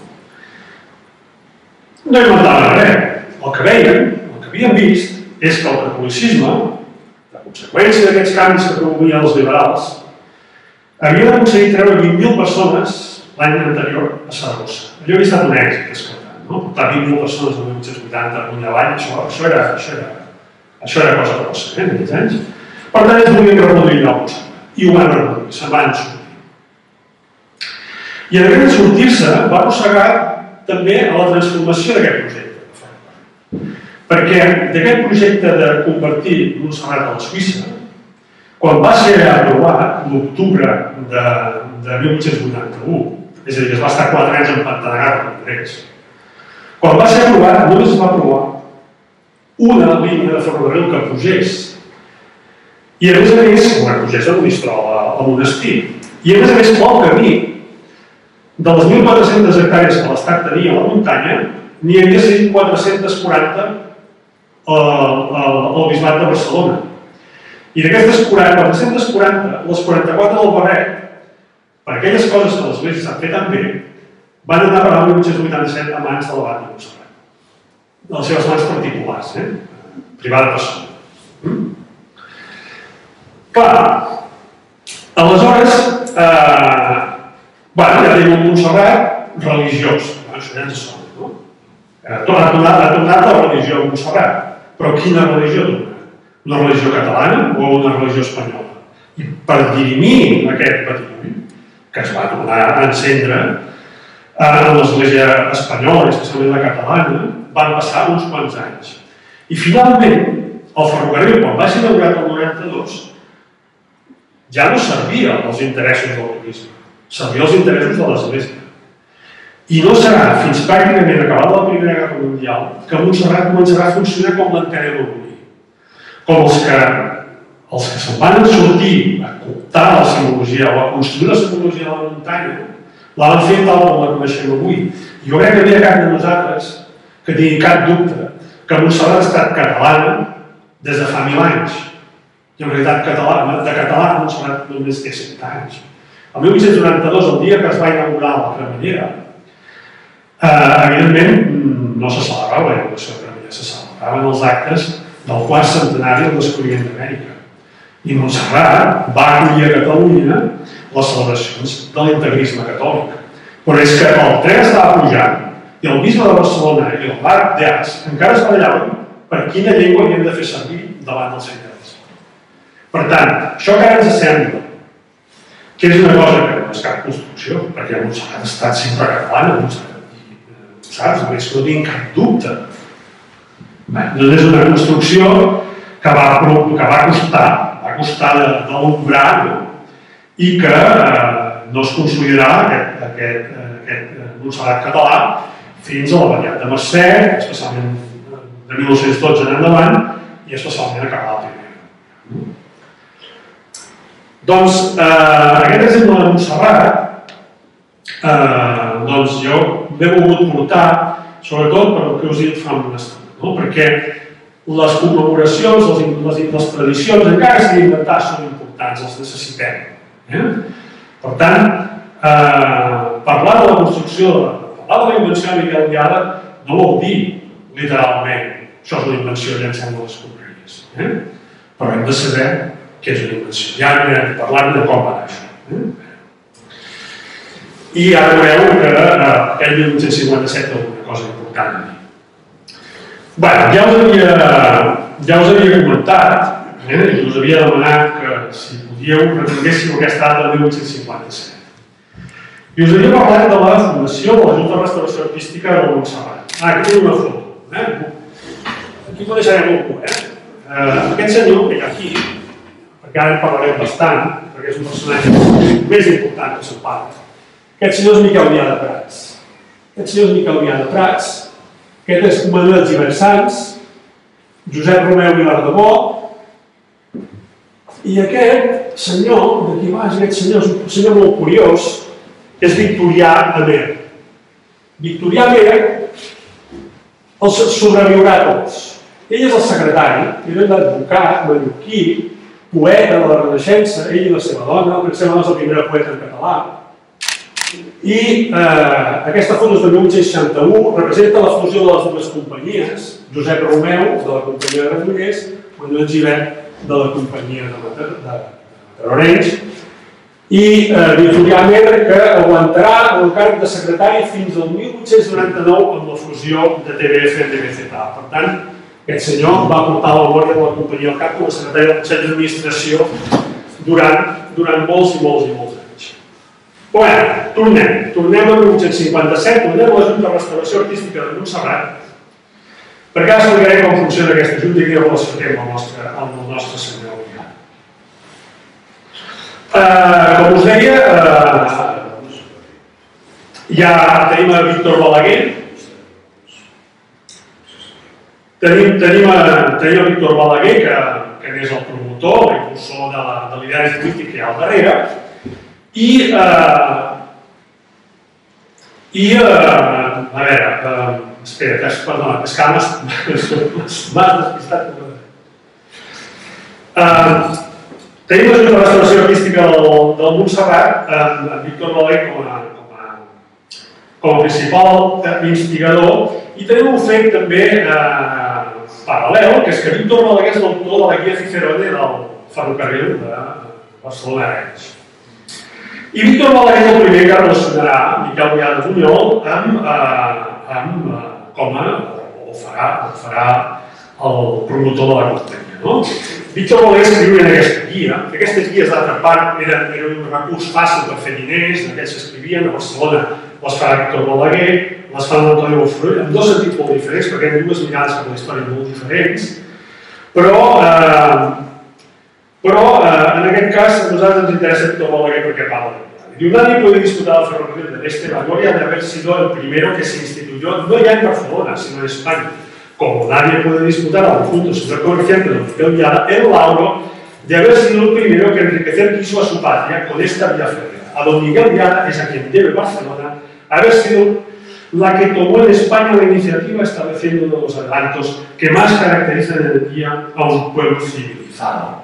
No inventaven res. El que veien, el que havien vist, és que el catolicisme, la conseqüència d'aquests canvis que promovien els liberals, havia aconseguit treure vint mil persones l'any anterior a Saragossa. Allò havia estat un èxit, escoltant, no? Portar vint mil persones el mil vuit-cents vuitanta a Puny avall, això era cosa grossa, eh, en aquells anys. Per tant, ells volien reproduir allò, i ho van reproduir, se'n van sortir. I en aquest sortir-se va arrossegar també a la transformació d'aquest projecte. Perquè d'aquest projecte de convertir Montserrat a la Suïssa, quan va ser aprovat l'octubre de mil vuit-cents vuitanta-u, és a dir, es va estar quatre anys empantanegat al Congrés, quan va ser aprovat només es va aprovar una línia de ferrocarril que pugés, i a més a més, quan pugés a Monistrol, al monestir, i a més a més pel camí, de les mil quatre-centes hectàrees que l'Estat tenia a la muntanya, n'hi havia cent quatre-cents quaranta al bisbat de Barcelona. I d'aquestes quatre-cents quaranta, les quaranta-quatre del Barret, per aquelles coses que l'església s'han fet tan bé, van anar a parar el mil vuit-cents vuitanta-set a mans de l'abat de Montserrat. De les seves mans particulars, privada persona. Clar, aleshores, ja tenim un Montserrat religiós, això ja ens sona, no? Ha tornat la religió a Montserrat, però quina religió torna? Una religió catalana o una religió espanyola? I per dirimir aquest patiment, que es va tornar a encendre en l'església espanyola, especialment la catalana, van passar uns quants anys. I finalment, el ferrocarril, quan va ser inaugurat el noranta-dos, ja no servia als interessos del turisme, servia als interessos de l'església. I no serà fins pràcticament acabada la Primera Guerra Mundial que Montserrat començarà a funcionar com l'entenem avui. Com els que els que se'n van sortir a cooptar la simbologia o a construir la simbologia de la muntanya, la van fer tal com la coneixem avui. Jo crec que no hi ha cap de nosaltres que tingui cap dubte que Montserrat ha estat catalana des de fa mil anys. I en realitat de català Montserrat només té cent anys. El mil vuit-cents noranta-dos, el dia que es va inaugurar la cremallera, evidentment no se celebrava la inauguració de la cremallera, se celebraven els actes del quart centenari del descobriment d'Amèrica. I Montserrat va acollir a Catalunya les celebracions de l'integrisme catòlic. Però és que el tren estava pujant i el bisbe de Barcelona i el bar d'Arts encara es barallaven per quina llengua havien de fer servir davant dels fidels. Per tant, això que ara ens sembla que és una cosa que no és cap construcció, perquè Montserrat ha estat sempre catalana, saps? És que no tinc cap dubte. No és una construcció que va costar, va costar d'elaborar i que no es consolidarà aquest Montserrat català fins a la variant de Mercè, especialment de mil nou-cents dotze en endavant, i especialment acabar la primera. Doncs aquest exemple de Montserrat, doncs jo l'he volgut portar, sobretot per el que us he dit fa una estona, perquè les commemoracions, les tradicions, encara que siguin inventades, són importants, els necessitem. Per tant, parlar de la construcció, parlar de la invenció de Miquel Biada no vol dir, literalment, això és una invenció, llancem les escombraries. Però hem de saber què és una invenció. Ja anirem parlant de com va anar això. I ara veureu que aquell mil vuit-cents cinquanta-set és una cosa important a dir. Bé, ja us havia comentat, i us havia demanat que si podíeu retinguéssiu aquesta data del mil vuit-cents cinquanta-set. I us havia parlat de la fundació de la Junta de Restauració Artística de Montserrat. Ah, aquí tenim una foto. Aquí ho deixarem algú, eh? Aquest senyor que hi ha aquí, perquè ara en parlarem bastant, perquè és un personatge més important que el seu pare. Aquest senyor és Miquel Biada Prats. Aquest senyor és Miquel Biada Prats. Aquest és Manuel Gibert Sans, Josep Romeu Vilardebó, i aquest senyor, d'aquí baix, aquest senyor és un senyor molt curiós, que és Victorià Amer. Victorià Amer els sobreviurà a tots. Ell és el secretari, era l'advocat, mallorquí, poeta de la Renaixença, ell i la seva dona, la seva dona és la primera poeta en català. I aquesta foto és de mil vuit-cents seixanta-u, representa la fusió de les dues companyies, Josep Romeu, de la companyia de Granollers, Manuel Gibert, de la companyia de Matarorenys, i Victorià Amer, que aguantarà el càrrec de secretari fins al mil vuit-cents noranta-nou amb la fusió de T V F en T V Z. Per tant, aquest senyor va portar la memòria de la companyia al cap com a secretari del Consell d'Administració durant molts i molts i molts anys. Bé, tornem. Tornem a mil vuit-cents cinquanta-set, tornem a la Junta de Restauració Artística de Montserrat, perquè ara explicaré com funciona aquesta Junta i quina relació té amb el nostre senyor Biada. Com us deia, ja tenim a Víctor Balaguer, tenim a Víctor Balaguer, que n'és el promotor, l'impulsor de l'ideari polític que hi ha al darrere, i, i, a veure, espera, perdona, és que m'has despistat. Tenim la Junta de Restauració Artística del Montserrat, amb Víctor Balaguer com a principal instigador, i tenim un fet també paral·lel, que és que Víctor Balaguer és l'autor de la guia Cicerone del ferrocarril de Barcelona-Reus. I Víctor Balaguer és el primer que relacionarà Miquel Biada Bunyol amb com a, o farà el promotor de la companyia. Víctor Balaguer escriu en aquesta guia, que aquestes guies d'altra part eren un recurs fàcil per fer diners, d'aquells que escrivien a Barcelona, les fa Víctor Balaguer, les fa l'Antoni Bofarull, amb dos sentits molt diferents, perquè hi ha dues mirades cap a la història molt diferents, però però en aquest cas a nosaltres ens interessa Víctor Balaguer perquè parla de Biada. Diu, nadie puede disputar el ferrocarril de este la gloria de haber sido el primero que se instituyó no ya en Barcelona, sino en España. Como nadie puede disputar al difunto señor comerciante don Miquel Biada el lauro de haber sido el primero que enriquecer quiso a su patria con esta vía férrea. A don Miguel Biada es a quien debe Barcelona haber sido la que tomó en España la iniciativa estableciendo uno de los adelantos que más caracterizan en el día a un pueblo civilizado.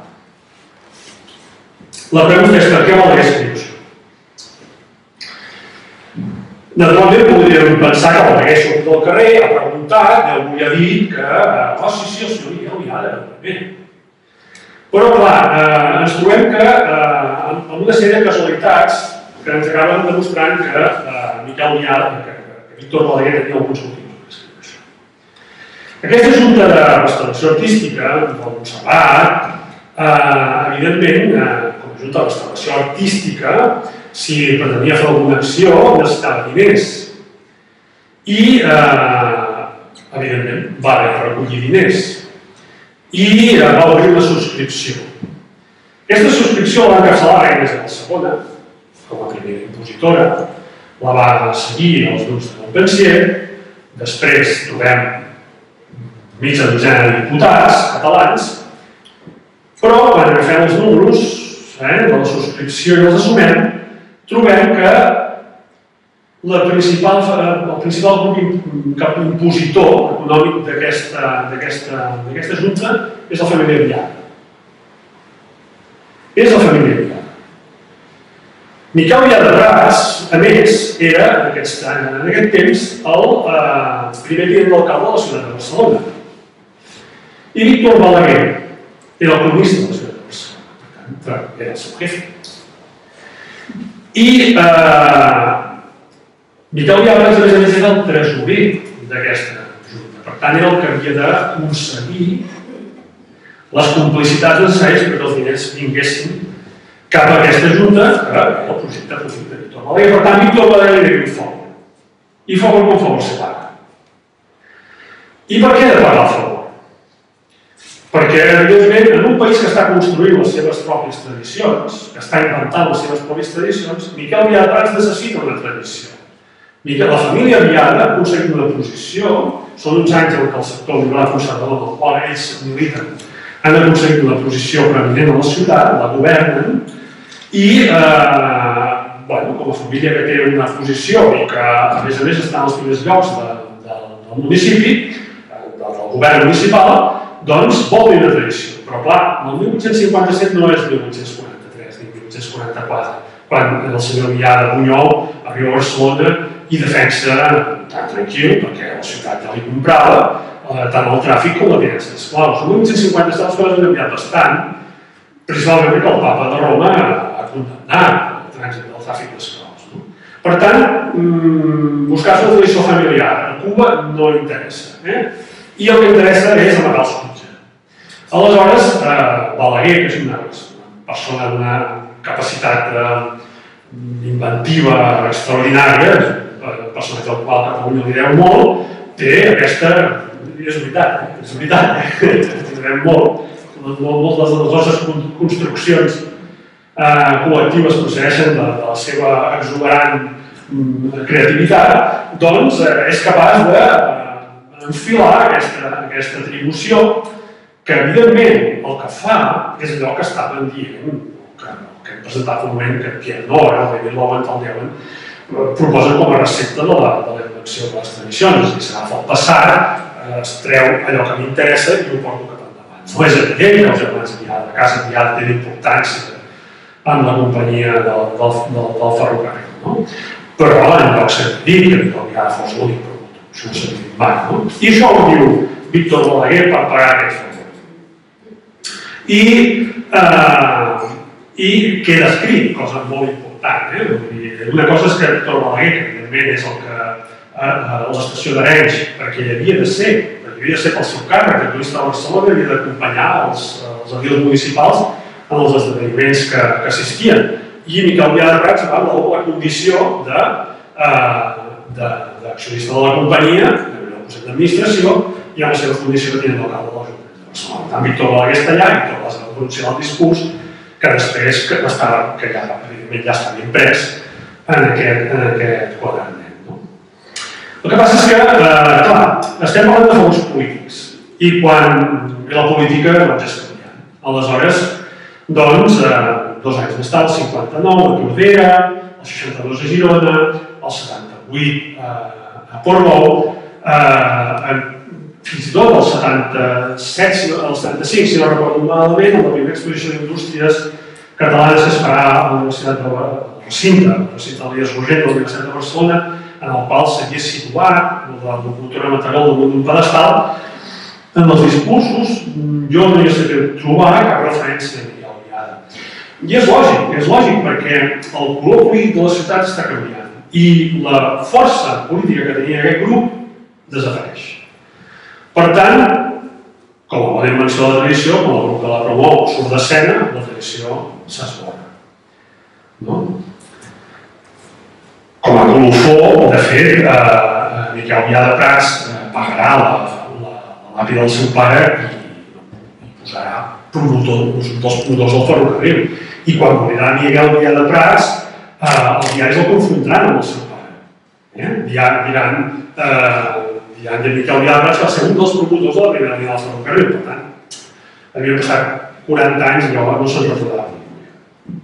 La pregunta és per què Balaguer escriu això? Naturalment podríem pensar que Balaguer surt del carrer, ha preguntat, i algú li ha dit que oh, sí, sí, el senyor Miquel Biada, bé. Però, clar, ens trobem que amb una sèrie de casualitats que ens acaben demostrant que Miquel Biada, que Víctor Balaguer tenia alguns motius per escriure això. Aquesta Junta de Restauració Artística del Montserrat, evidentment, com a Junta de Restauració Artística, si pretenia fer alguna acció, necessitava diners. I, evidentment, va haver de recollir diners. I va obrir una subscripció. Aquesta subscripció la va encapçalar Agnès de Valsegona, com a primera impositora, la va seguir els grups de Montpensier, després trobem mitja dotzena de diputats catalans, però quan agafem els números de la subscripció i els assumem, trobem que el principal grup impositor econòmic d'aquesta junta és la família Viada. És la família Viada. Miquel Viada Prats, a més, era, en aquest temps, el primer tinent d'alcalde de la ciutat de Barcelona. I Víctor Balaguer era el cronista de la ciutat de Barcelona. Per tant, era el seu jefe. I Miquel Viada Prats, a més a més, era el tresorer d'aquesta junta. Per tant, era el que havia d'aconseguir les complicitats necessàries perquè els diners vinguessin cap a aquesta junta, que era el projecte polític de Víctor Balaguer. Per tant, Víctor Balaguer li diu favor. I favor com favor se paga. I per què ha de pagar el favor? Perquè, evidentment, en un país que està construint les seves pròpies tradicions, que està inventant les seves pròpies tradicions, Miquel Viada Prats necessita una tradició. La família Viada ha aconseguit una posició, són uns anys en què el sector liberal conservador del qual ells militen, han aconseguit una posició preeminent a la ciutat, la governen, i, com a família que té una posició i que, a més a més, està en els primers llocs del municipi, del govern municipal, doncs vol tenir una tradició. Però, clar, el mil vuit-cents cinquanta-set no és mil vuit-cents quaranta-tres ni mil vuit-cents quaranta-quatre, quan el senyor Viada Bunyol arriba a Barcelona i defensa tan tranquil, perquè la ciutat ja li comprava tant el tràfic com la tinença d'esclaus. El mil vuit-cents cinquanta-set les coses han canviat bastant, principalment perquè el papa de Roma ha condemnat el trànsit del tràfic d'esclaus. Per tant, buscar-se la tradició familiar a Cuba no interessa. I el que interessa és amagar el sutge. Aleshores, Balaguer, que és una persona d'una capacitat inventiva extraordinària, un personatge al qual Catalunya li deu molt, té aquesta... és veritat, és veritat, li devem molt. Moltes de les nostres construccions col·lectives procedeixen de la seva exuberant creativitat, doncs és capaç d'enfilar aquesta atribució que, evidentment, el que fa és allò que estaven dient, que hem presentat un moment que Pierre Nora, el David Lowen, el Deuen, proposen com a recepta de la invenció de les tradicions. I s'agafa el passat, es treu allò que m'interessa i ho porto cap endavant. No és evident que els germans Viada, la casa Viada, té importància en la companyia del ferrocarril. Però en lloc s'ha dit que Miquel Viada fos l'únic promotor. Això no s'ha dit mai. I això ho diu Víctor Balaguer per pagar aquest favor. I queda escrit, cosa molt important. Una cosa és que Víctor Balaguer, que evidentment és el que a l'estació d'Arenys, perquè hi havia de ser, perquè hi havia de ser pel seu càrrec, que el turista de Barcelona havia d'acompanyar els edils municipals en els esdeveniments que assistien. I Miquel Viada Prats va amb la condició d'accionista de la companyia, del Consell d'Administració, i amb la seva condició de tinent d'alcalde de l'Ajuntament de Barcelona. Per tant, Víctor Balaguer està allà, Víctor Balaguer va pronunciar el discurs que després que ja estava imprès en aquest quadern. El que passa és que, clar, estem parlant de favors polítics i quan la política doncs és canviant. Aleshores, doncs, dos anys més tard, el cinquanta-nou a Tordera, el seixanta-dos a Girona, el setanta-vuit a Portbou, fins i tot el setanta-set, el setanta-cinc, si no recordo malament, en la primera exposició d'indústries catalanes que es farà a la Universitat de Recinte, a la Recinte Elias Rogent de la Universitat de Barcelona, en el qual s'havia situat la locomotora material damunt d'un pedestal. En els discursos jo no hi he sabut trobar cap referència a Miquel Viada. I és lògic, és lògic, perquè el color polític de la ciutat està canviant i la força política que tenia aquest grup desapareix. Per tant, com a bona invenció de la tradició, quan el grup de la promou surt d'escena, la tradició s'esborra. Com a colofó, de fet, Miquel Viada Prats pagarà la làpida del seu pare i posarà promotors dels promotors del ferrocarril. I quan morirà Miquel Viada Prats, els diaris el confrontaran amb el seu pare. Diran de Miquel Viada Prats que va ser un dels promotors de la primera línia del ferrocarril. Per tant, havia passat quaranta anys i llavors no se'n recordava.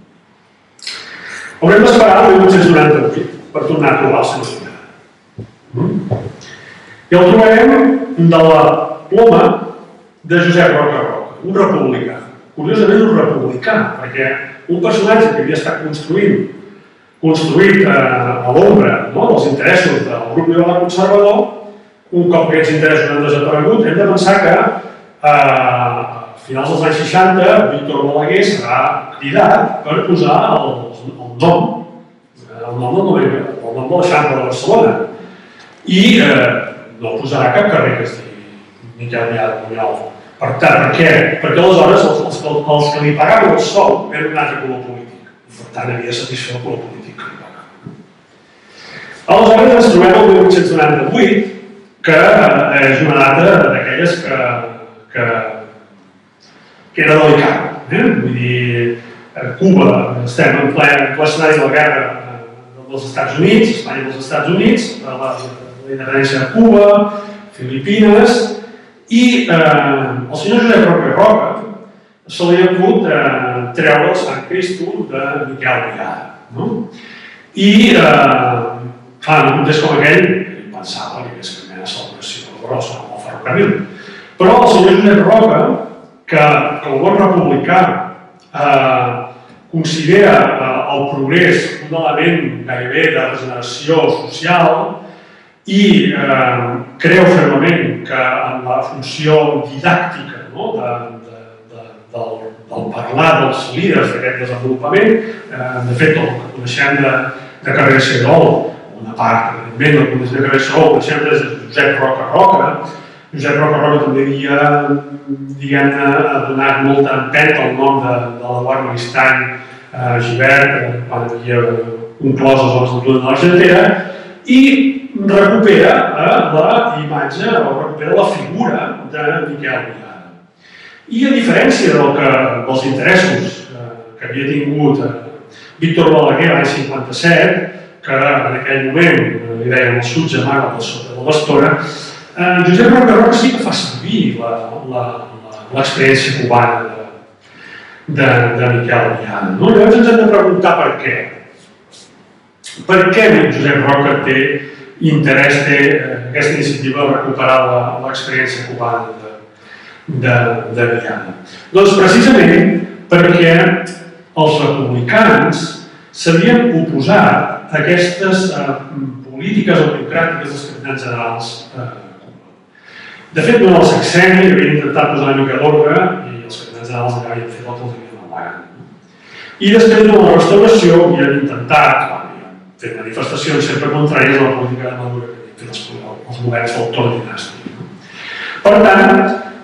Haurem d'esperar el mil vuit-cents noranta-vuit per tornar a trobar el seu signar. I el trobarem de la ploma de Josep Roca Roca, un republicà. Curiosament un republicà, perquè un personatge que havia estat construint, construït a l'ombra dels interessos del grup liberal conservador, un cop aquests interessos han desaparegut, hem de pensar que a finals dels anys seixanta Víctor Balaguer serà cridat per posar el nom, el nom del novembre, el nom de l'Eixample de Barcelona, i no posarà cap carrer que es digui Miquel Viada Bunyol. Per tant, per què? Perquè aleshores els que li pagaven el sou eren un altre color polític, i per tant havia de satisfer el color polític que li pagava. Aleshores ens trobem el mil vuit-cents noranta-vuit, que és una data d'aquelles que que era delicada. Vull dir, Cuba, estem en ple escenari de la guerra dels Estats Units, Espanya dels Estats Units, la independència de Cuba, Filipines, i el senyor Josep Roca Roca se li ha pogut treure el Sant Cristo de Miquel Viada. I, clar, en un context com aquell, pensava que és una celebració grossa amb el ferrocarril. Però el senyor Josep Roca, que com a bon republicà considera el progrés un element gairebé de regeneració social i creu fermament que en la funció didàctica del parlar dels líders d'aquest desenvolupament, de fet, el que coneixem de Carrera Seguerol, una part, evidentment, del coneixement de Carrera Seguerol, coneixem des de Josep Roca Roca. Josep Roca Roca també havia, diguem-ne, donat molta empenta al nom de l'Eduard Maristany Gibert, quan havia conclòs les obres d'Antunes de l'Argentera, i recupera la imatge, o recupera la figura de Miquel Viada. I a diferència dels interessos que havia tingut Víctor Balaguer l'any cinquanta-set, que en aquell moment li deien el sutge maga del sota de l'Estora, Josep Roca Roca sí que fa servir l'experiència cubana de Miquel Viada. Llavors ens hem de preguntar per què. Per què Josep Roca té interès, té aquesta iniciativa de recuperar l'experiència cubana de Viada? Doncs precisament perquè els republicans s'havien oposat a aquestes polítiques autocràtiques dels capitans generals. De fet, durant el sexenni havien intentat posar una mica d'ordre i els capitans generals havien fet el que els havien amagat. I després, durant la restauració, havien intentat, havien fet manifestacions sempre contràries a la política de Maduro que havien fet els governs del torn dinàstic. Per tant,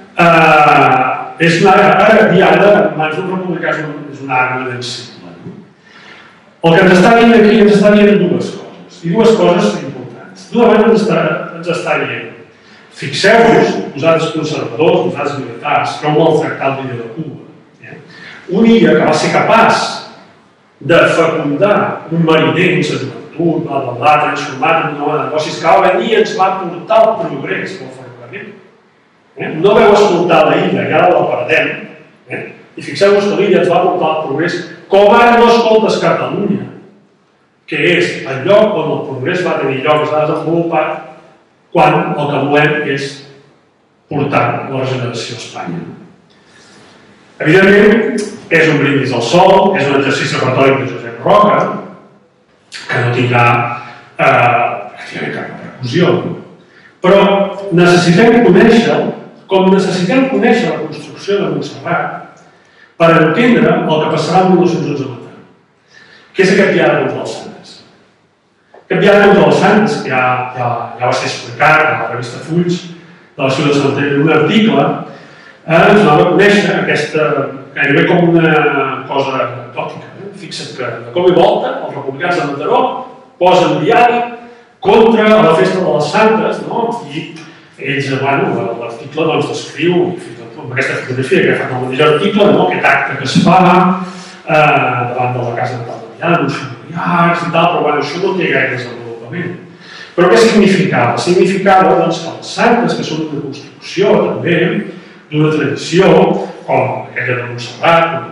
ara Viada, en mans d'un republicà, és una arma ben simple. El que ens està dient aquí ens està dient dues coses, i dues coses importants. D'una banda ens està dient: fixeu-vos, vosaltres conservadors, vosaltres militars, que heu maltractat l'illa de Cuba. Una illa que va ser capaç de fecundar un mariner, un joventut, bla, bla, bla, transformat en un home de negocis, que va venir i ens va portar el progrés pel ferrocarril. No veu escoltar la illa, i ara la perdem. I fixeu-vos que l'illa ens va portar el progrés, com ara no escoltes Catalunya, que és el lloc on el progrés va tenir lloc, que s'ha desenvolupat, quan el que volem és portar la regeneració a Espanya. Evidentment, és un brindis al sol, és un exercici retòric de Josep Roca, que no tindrà pràcticament cap repercussió, però necessitem conèixer, com necessitem conèixer la construcció de Montserrat, per entendre el que passarà en mil nou-cents onze a Mataró, que és aquest Viada contra els Sants. Aquest Viada contra els Sants, que ja va ser explicat a la revista Fulls de la ciutat de Sabadell, en un article, ens donava a conèixer aquesta, gairebé com una cosa anecdòtica. Fixa't que, de cop i volta, els republicans de Mataró posen Viada contra la festa de les Santes, i ells, bueno, l'article descriu, amb aquesta fotografia que he fet el mateix article, aquest acte que es fa davant de la casa natal de Viada, uns familiars i tal, però bueno, això no té gaire desenvolupament. Però què significava? Significava que els santes, que són una construcció també, d'una tradició, com aquella de Montserrat, com la que ha vingut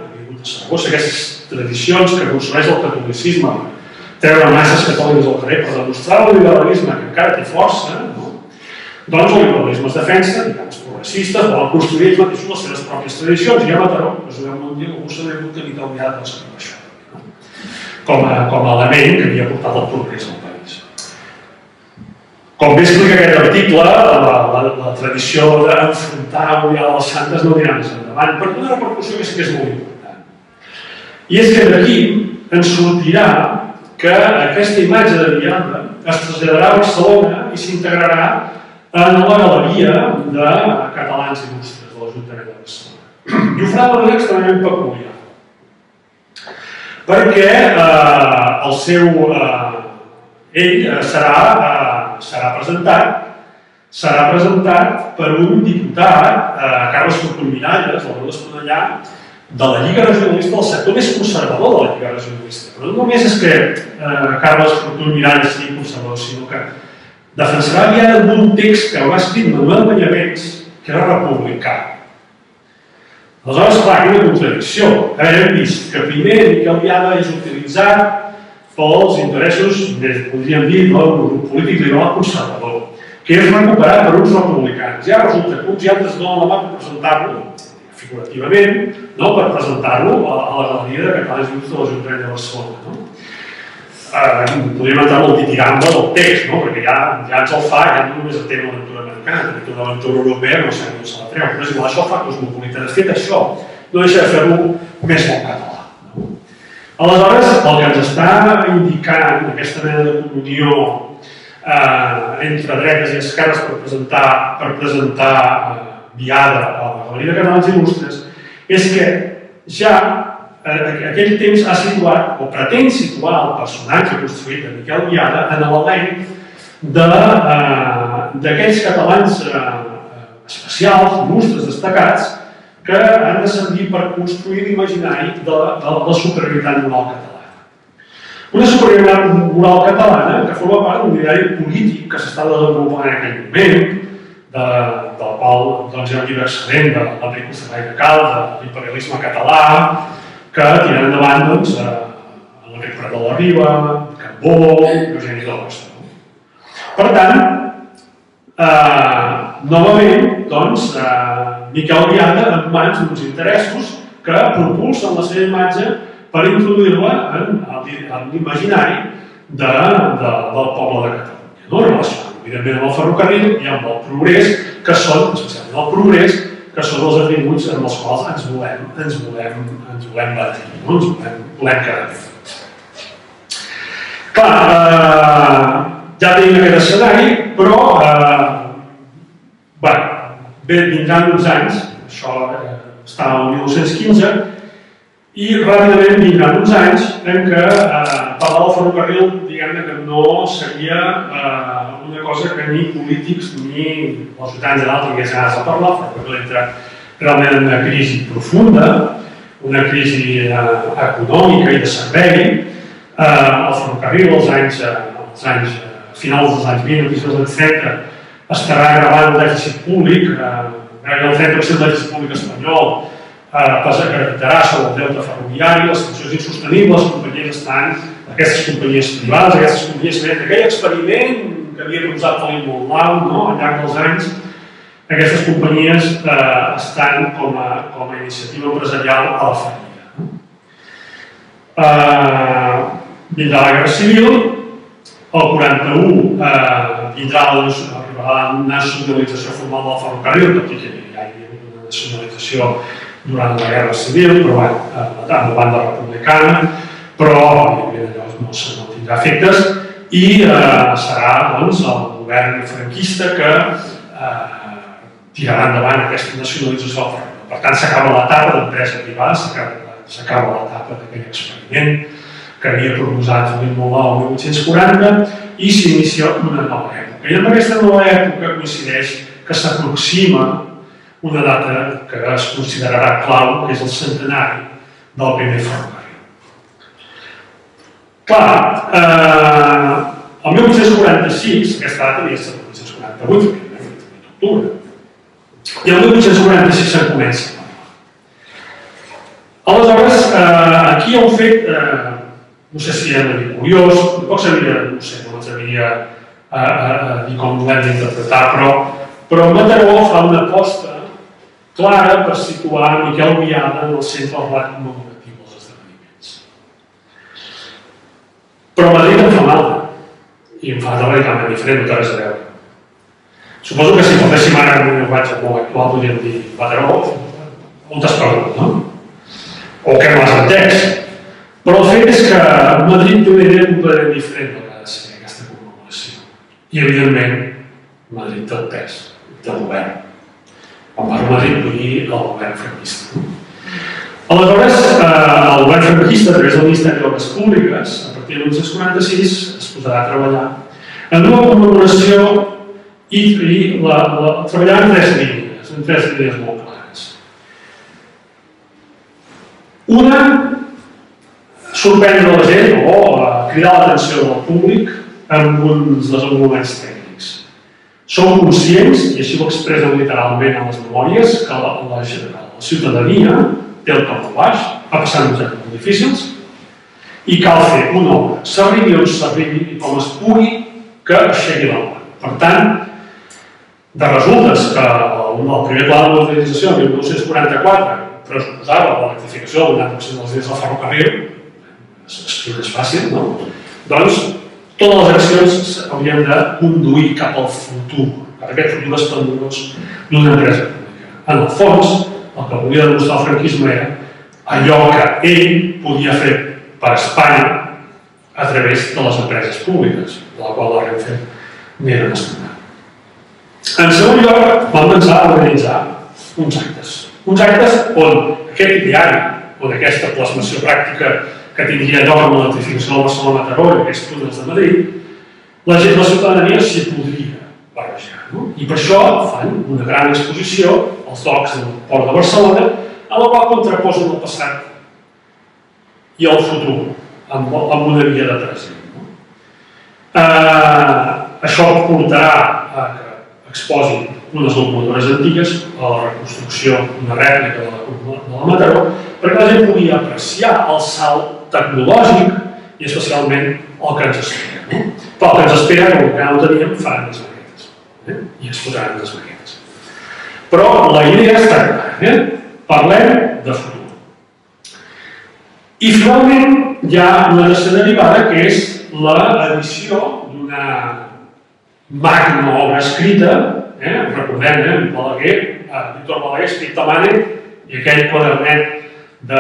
Saragossa, aquestes tradicions que construeix el catolicisme, treure masses catòliques al carrer per demostrar el liberalisme que encara té força, doncs el liberalisme es defensa, diguem, els progressistes volen construir ells mateixos les seves pròpies tradicions, i a Mataró, us ho veu un dia, algú s'ha hagut de micar oblidat per saber això, com a element que havia portat el progrés al país. Com bé explica aquest article, la tradició d'enfrontar Oriol de les Santes no anirà més endavant, per una repercussió que sí que és molt important. I és que d'aquí ens sortirà que aquesta imatge de Vianda es traslladarà a Barcelona i s'integrarà en la galeria de catalans il·lustres de l'Ajuntament de Barcelona. I ho farà de manera extremadament peculiar, perquè el seu... ell serà presentat serà presentat per un diputat, Carles Fortuny Miralles, el meu d'Esponellà, de la Lliga Regionalista, del sector més conservador de la Lliga Regionalista. Però no només és que Carles Fortuny Miralles sigui conservador, sinó que defensarà Viana d'un text que haurà escrit Manuel Banyavents, que era republicà. Aleshores, clar, quina contradicció. Hem vist que primer Miquel Viana és utilitzat pels interessos, podríem dir, del grup polític liberal conservador, que és recuperat per uns republicans. Ja resulta que uns i altres donen la mà per presentar-lo, figurativament, per presentar-lo a la galeria de catalans il·lustres de l'Ajuntament de Barcelona. Podríem entrar en el ditiramba del text, perquè ja ens el fa, ja no només el tema de l'aventura americana, també tota l'aventura europea, no sé on se la treu, però és igual, això fa cosmopolita. De fet, això no deixa de fer-lo més bon català. Aleshores, el que ens està indicant aquesta mena de comunió entre dretes i esquerres per presentar Viada a la galeria de catalans il·lustres és que ja aquell temps ha situat o pretén situar el personatge construït de Miquel Viada en l'elenc d'aquells catalans especials, il·lustres, destacats, que han de servir per construir l'imaginari de la superioritat moral catalana. Una superioritat moral catalana que forma part d'un ideari polític que s'està desenvolupant en aquell moment, del qual hi ha un llibre excel·lent de l'Enric Costerray de Cal, de l'imperialisme català, que tira endavant l'Enric Prat de la Riba, Cambó, Eugeni d'Os. Per tant, novament, doncs, Miquel Viana en mans d'uns interessos que propulsen la seva imatge per introduir-la en l'imaginari del poble de Catalunya. No relacionant, evidentment, amb el ferrocarril i amb el progrés, que són, especialment el progrés, que són els atributs en els quals ens volem ens volem batir, ens volem quedar bé. Clar, ja tenim aquest escenari, però bé, vindran uns anys, això està al mil nou-cents quinze, i ràpidament vindran uns anys en què parlar del ferrocarril, diguem-ne que no seria una cosa que ni polítics ni els ciutadans de dalt tinguessin ganes de parlar. El ferrocarril entra realment en una crisi profunda, una crisi econòmica i de servei. El ferrocarril, als anys finals dels anys vint, principis dels anys trenta, estarà gravant el dèficit públic, gairebé el trenta per cent del dèficit públic espanyol gravitarà sobre el deute ferroviari, les situacions insostenibles, les companyies estan, aquestes companyies privades, aquestes companyies que aquell experiment que havia proposat Felip Monlau al llarg dels anys, aquestes companyies estan com a iniciativa empresarial a la fallida. Vindrà la Guerra Civil, el quaranta-u vindrà la nacionalització formal del ferrocarril, tot i que ja hi havia una nacionalització durant la Guerra Civil, però amb la banda republicana, però allò no tindrà efectes i serà el govern franquista que tirarà endavant aquesta nacionalització del ferrocarril. Per tant, s'acaba l'etapa d'empresa privada, s'acaba l'etapa d'aquell experiment que havia proposat Felip Monlau el mil vuit-cents quaranta i s'inicia una nova època. I amb aquesta nova època coincideix que s'aproxima una data que es considerarà clau, que és el centenari del primer ferrocarril. Clar, el mil vuit-cents quaranta-sis, aquesta data havia estat el mil vuit-cents quaranta-vuit, el primer d'octubre, i el mil vuit-cents quaranta-sis se'n comença a parlar. Aleshores, aquí hi ha un fet, no sé si hem de dir curiós, tampoc sabria, no sé, no m'atreviria a dir com l'hem d'interpretar, però Mataró fa una aposta clara per situar Miquel Biada en el centre del relat commemoratiu dels esdeveniments. Però Madrid em fa mal, i em fa radicalment diferent, no té res a veure. Suposo que si portéssim ara un llenguatge molt actual podríem dir Mataró, on t'has perdut, no? O que m'has entès. Però el fet és que Madrid té una idea completament diferent del que ha de ser aquesta commemoració. I, evidentment, Madrid té el pes del govern. Quan parlo de Madrid, vull dir el govern franquista. Aleshores, el govern franquista, a través del Ministeri d'Obres Públiques, a partir de mil nou-cents quaranta-sis, es posarà a treballar en una commemoració i treballar en tres línies, en tres línies molt clares. Una, sorprendre la gent o cridar l'atenció del públic amb uns desenvolupaments tècnics. Som conscients, i així ho expressen literalment en les memòries, que la ciutadania té el top baix, va passant uns anys molt difícils, i cal fer una obra, s'arribi on s'arribi i com es pugui, que aixequi l'obra. Per tant, de resultes que el primer pla de modernització de mil nou-cents quaranta-quatre pressuposava l'electrificació del noranta per cent dels dies del ferrocarril, escriure és fàcil, no? Doncs totes les accions haurien de conduir cap al futur, cap a aquest futur esplendorós d'una empresa pública. En el fons, el que volia demostrar el franquisme era allò que ell podia fer per Espanya a través de les empreses públiques, de la qual la Renfe n'era nascuda. En segon lloc, vam pensar a organitzar uns actes. Uns actes on aquest ideari, on aquesta plasmació pràctica que tindria lloc amb l'electrificació del Barcelona-Mataró i aquests túnels de Madrid, la gent, la ciutadania s'hi podria barrejar. I per això fan una gran exposició als docks del Port de Barcelona, a la qual contraposen el passat i el futur, amb una via de present. Això portarà a que exposin unes locomotores antigues, a la reconstrucció, una rèplica de la Mataró, perquè la gent pugui apreciar el salt tecnològic i especialment el que ens espera. Però el que ens espera, com que no teníem, faran les maquetes i es posaran les maquetes. Però la idea està clara, parlem de futur. I finalment hi ha una tercera derivada que és l'edició d'una magna obra escrita, recordem, Balaguer, Víctor Balaguer, escrit a mànec, i aquell quadernet de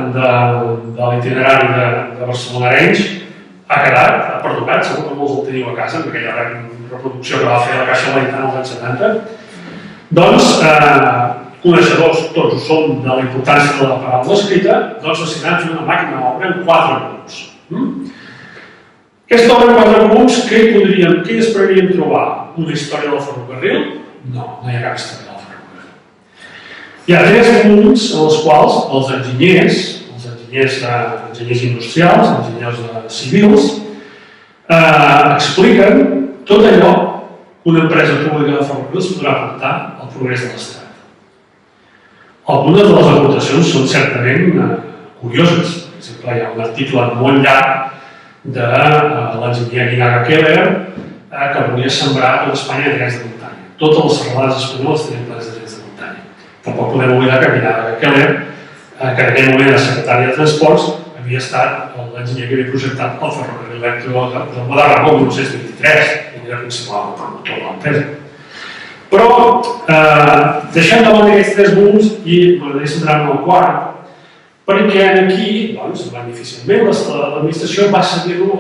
l'itinerari de Barcelona-Arenys ha quedat, ha perdurat, segur que molts el teniu a casa, amb aquella reproducció que va fer la Caixa Laietana als anys setanta. Doncs, coneixedors, tots ho som, de la importància de la paraula escrita, doncs decidiran fer una màquina obra en quatre volums. Aquesta obra en quatre volums, què hi esperaríem trobar? Una història del ferrocarril? No, no hi ha cap història del ferrocarril. Hi ha tres volums en els quals els enginyers, els enginyers industrials, els enginyers civils, expliquen tot allò que una empresa pública de ferrocarrils podrà aportar al progrés de l'Estat. Algunes de les aportacions són certament curioses. Per exemple, hi ha un article molt llarg de l'enginyer Guinaga Keller que volia sembrar tot Espanya de drets de muntanya. Totes les serralades espanyoles tenien plans de drets de muntanya. Tampoc podem oblidar que Guinaga Keller, que en aquell moment era secretari de Transports, havia estat l'enginyer que havia projectat el ferrocarril elèctric del Guadarrama el mil nou-cents vint-i-tres, i era principal promotor de l'empresa. Però deixem de banda aquests tres volums i m'agradaria centrar-me en el quart, perquè aquí, doncs, difícilment, l'administració va seguir-lo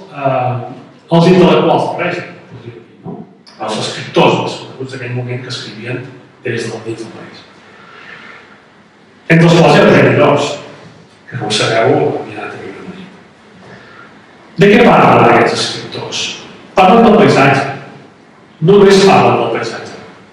als intel·lectuals del règim, podríem dir, no? Els escriptors, els coneguts d'aquell moment que escrivien des del dins del país. Entre els quals hi ha Eugeni d'Ors, que, com sabeu, havia anat a viure a Madrid. De què parlen aquests escriptors? Parlen del paisatge. Només parlen del paisatge.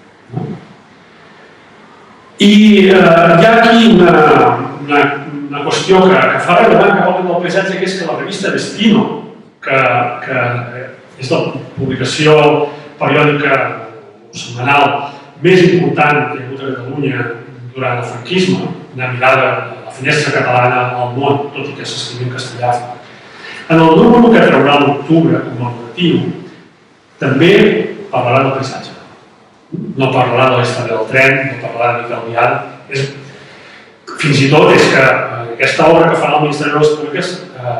I hi ha aquí una qüestió que fa rellevant que parlen del paisatge, que és que la revista Destino, que és la publicació periòdica o setmanal més important que hi ha hagut a Catalunya durant el franquisme, una mirada a la finestra catalana al món, tot i que s'escrivia en castellà. En el número que traurà l'octubre commemoratiu, també parlarà del paisatge. No parlarà de la història del tren, no parlarà de Miquel Biada. Fins i tot és que aquesta obra que farà el Ministeri de les Públiques,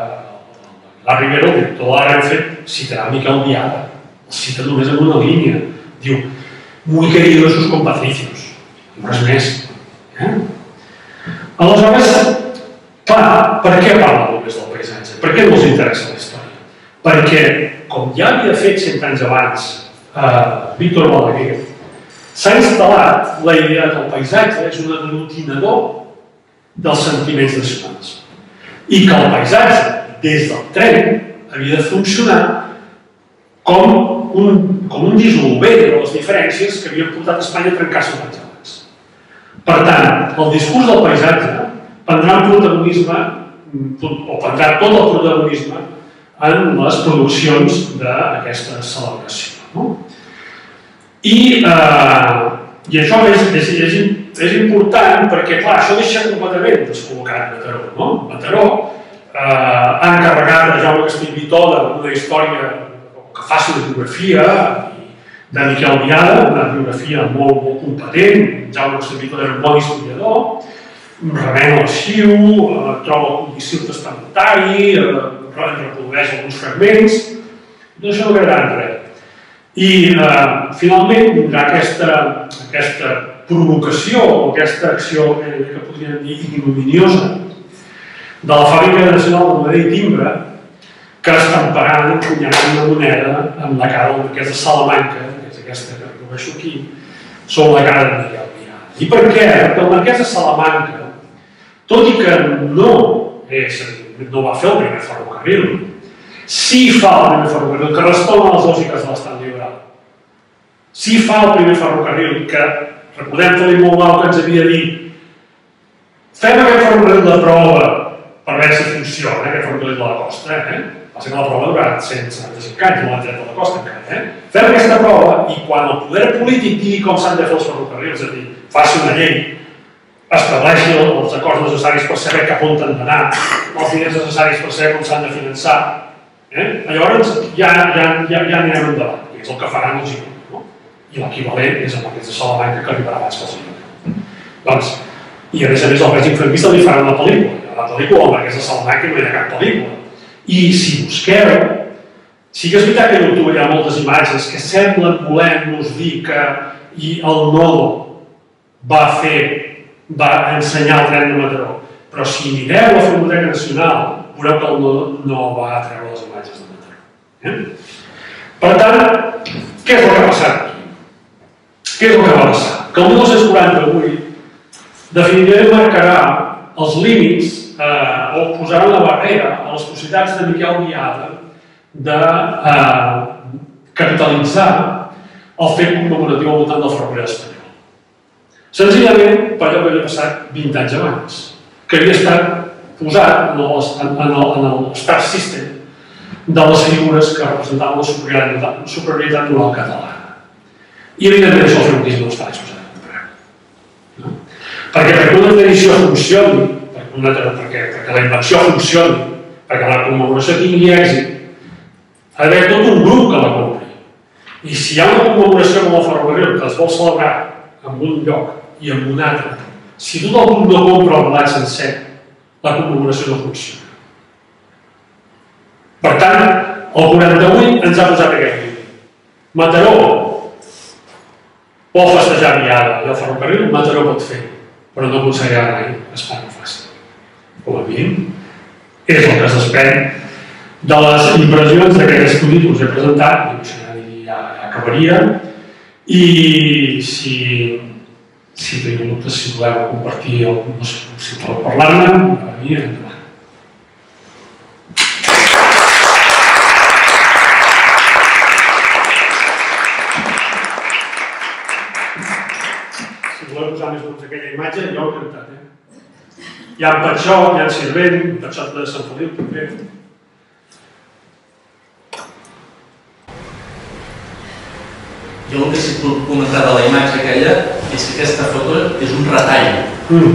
la Rivera, el director de la Renfe, citarà Miquel Biada. El cita només en una línia. Diu, muy queridos sus compatricios. Res més. Aleshores, clar, per què parla només del paisatge? Per què no els interessa la història? Perquè, com ja havia fet cent anys abans Víctor Balaguer, s'ha instal·lat la idea que el paisatge és un aglutinador dels sentiments nacionals i que el paisatge, des del tren, havia de funcionar com un dissolvent de les diferències que havien portat Espanya a trencar-se anys abans. Per tant, el discurs del paisatge prendrà un protagonisme, o prendrà tot el protagonisme en les produccions d'aquesta celebració. I això és important perquè, clar, això deixa completament descol·locat Mataró. Mataró ha encarregat a Jaume Castellvitola una història que faci una biografia de Miquel Biada, una biografia molt competent. Jaume Castellvitola era un bon historiador, remena l'arxiu, troba el codicil testamentari, reprodueix alguns fragments, tot això no quedarà en res. I finalment vindrà aquesta provocació o aquesta acció que podríem dir ignominiosa de la Fàbrica Nacional de Madera i Timbre, que estamparà encunyant una moneda amb la cara del marquès de Salamanca, que és aquesta que reprodueixo aquí, sobre la cara de Miquel Biada. I per què? Perquè el marquès de Salamanca, tot i que no va fer el primer ferrocarril, sí fa el primer ferrocarril, que respon a les lògiques de l'estat liberal. Sí fa el primer ferrocarril, que recordem Felip Montbau que ens havia dit fem aquest ferrocarril de prova per veure si funciona, aquest ferrocarril de la costa. Va ser que la prova durant cent setanta-cinc anys, no l'han tret de la costa encara. Fem aquesta prova i quan el poder polític digui com s'han de fer els ferrocarrils, és a dir, faci una llei, estableixi els acords necessaris per saber cap on han d'anar, els diners necessaris per saber com s'han de finançar, llavors ja anirem endavant, que és el que faran els Girona. I l'equivalent és el marquès de Salamanca que arribarà abans que els Girona. I a més a més el règim franquista li faran la pel·lícula. A la pel·lícula el marquès de Salamanca no hi ha cap pel·lícula. I si busqueu, sí que és veritat que a l'octubre hi ha moltes imatges que semblen voler-nos dir que el nodo va fer, va ensenyar el tren de Mataró. Però si mireu la Filmoteca Nacional, veureu que el nodo no va treure les imatges de Mataró. Per tant, què és el que ha passat aquí? Què és el que va passar? Que el mil nou-cents quaranta-vuit definitivament marcarà els límits o posarà una barrera a les possibilitats de Miquel Biada de capitalitzar el fet commemoratiu al voltant del ferrocarril espanyol. Senzillament per allò que havia passat vint anys abans, que havia estat posat en el star system de les figures que representaven la superioritat moral catalana. I evidentment això el franquisme no està disposat a comprar. Perquè perquè una tradició funcioni, perquè la invenció funcioni, perquè la commemoració tingui èxit, ha d'haver tot un grup que la compri. I si hi ha una commemoració com el ferrocarril que es vol celebrar en un lloc i en un altre, si tot el grup no compra el relat sencer, la commemoració no funciona. Per tant, el quaranta-vuit ens ha posat aquest límit. Mataró vol festejar Biada i el ferrocarril, Mataró pot fer, però no aconseguirà mai que Espanya ho faci. Com a mínim, és el que es desprèn de les impressions d'aquest estudi que us he presentat, i ja acabaria, i si teniu dubtes, si voleu compartir, no sé, si voleu parlar-ne, a mi endavant. Posar més doncs aquella imatge, jo ho he cantat. Hi ha en Patxot, hi ha en Sirvent, en Patxot de Sant Feliu també. Jo el que sí puc comentar de la imatge aquella és que aquesta foto és un retall.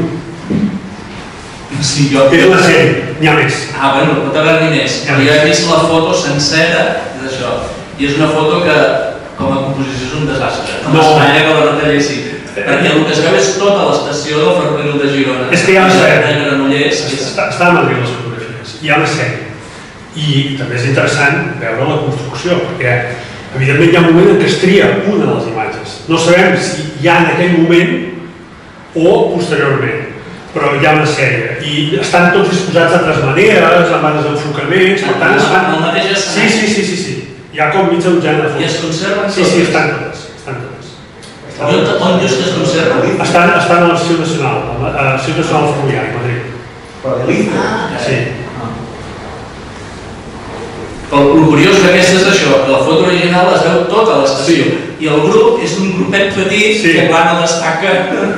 Sí, jo... És una sèrie, n'hi ha més. Ah, bueno, pot haver-n'hi més. Jo he vist la foto sencera d'això. I és una foto que, com a composició, és un desastre. No m'estranya que la retallessi. Perquè el que es veu és tota l'estació del ferrocarril de Girona. És que hi ha una sèrie. Granollers. Està a Madrid les fotografies. Hi ha una sèrie. I també és interessant veure la construcció, perquè evidentment hi ha un moment en què es tria una de les imatges. No sabem si hi ha en aquell moment o posteriorment, però hi ha una sèrie. I estan tots disposats d'altres maneres, amb altres enfocaments, per tant es fan... El mateix escenari. Sí, sí, sí, sí. Hi ha com mitja dotzena de fotos. I es conserven totes? Sí, sí, estan totes. Estan totes. On dius que es conserven? Estan a l'Arxiu Nacional, a l'Arxiu Nacional Ferroviari, a Madrid. Però de l'I C E? Sí. El curiós d'aquesta és això, que la foto original es veu tota l'estació i el grup és un grupet petit que quan el destaca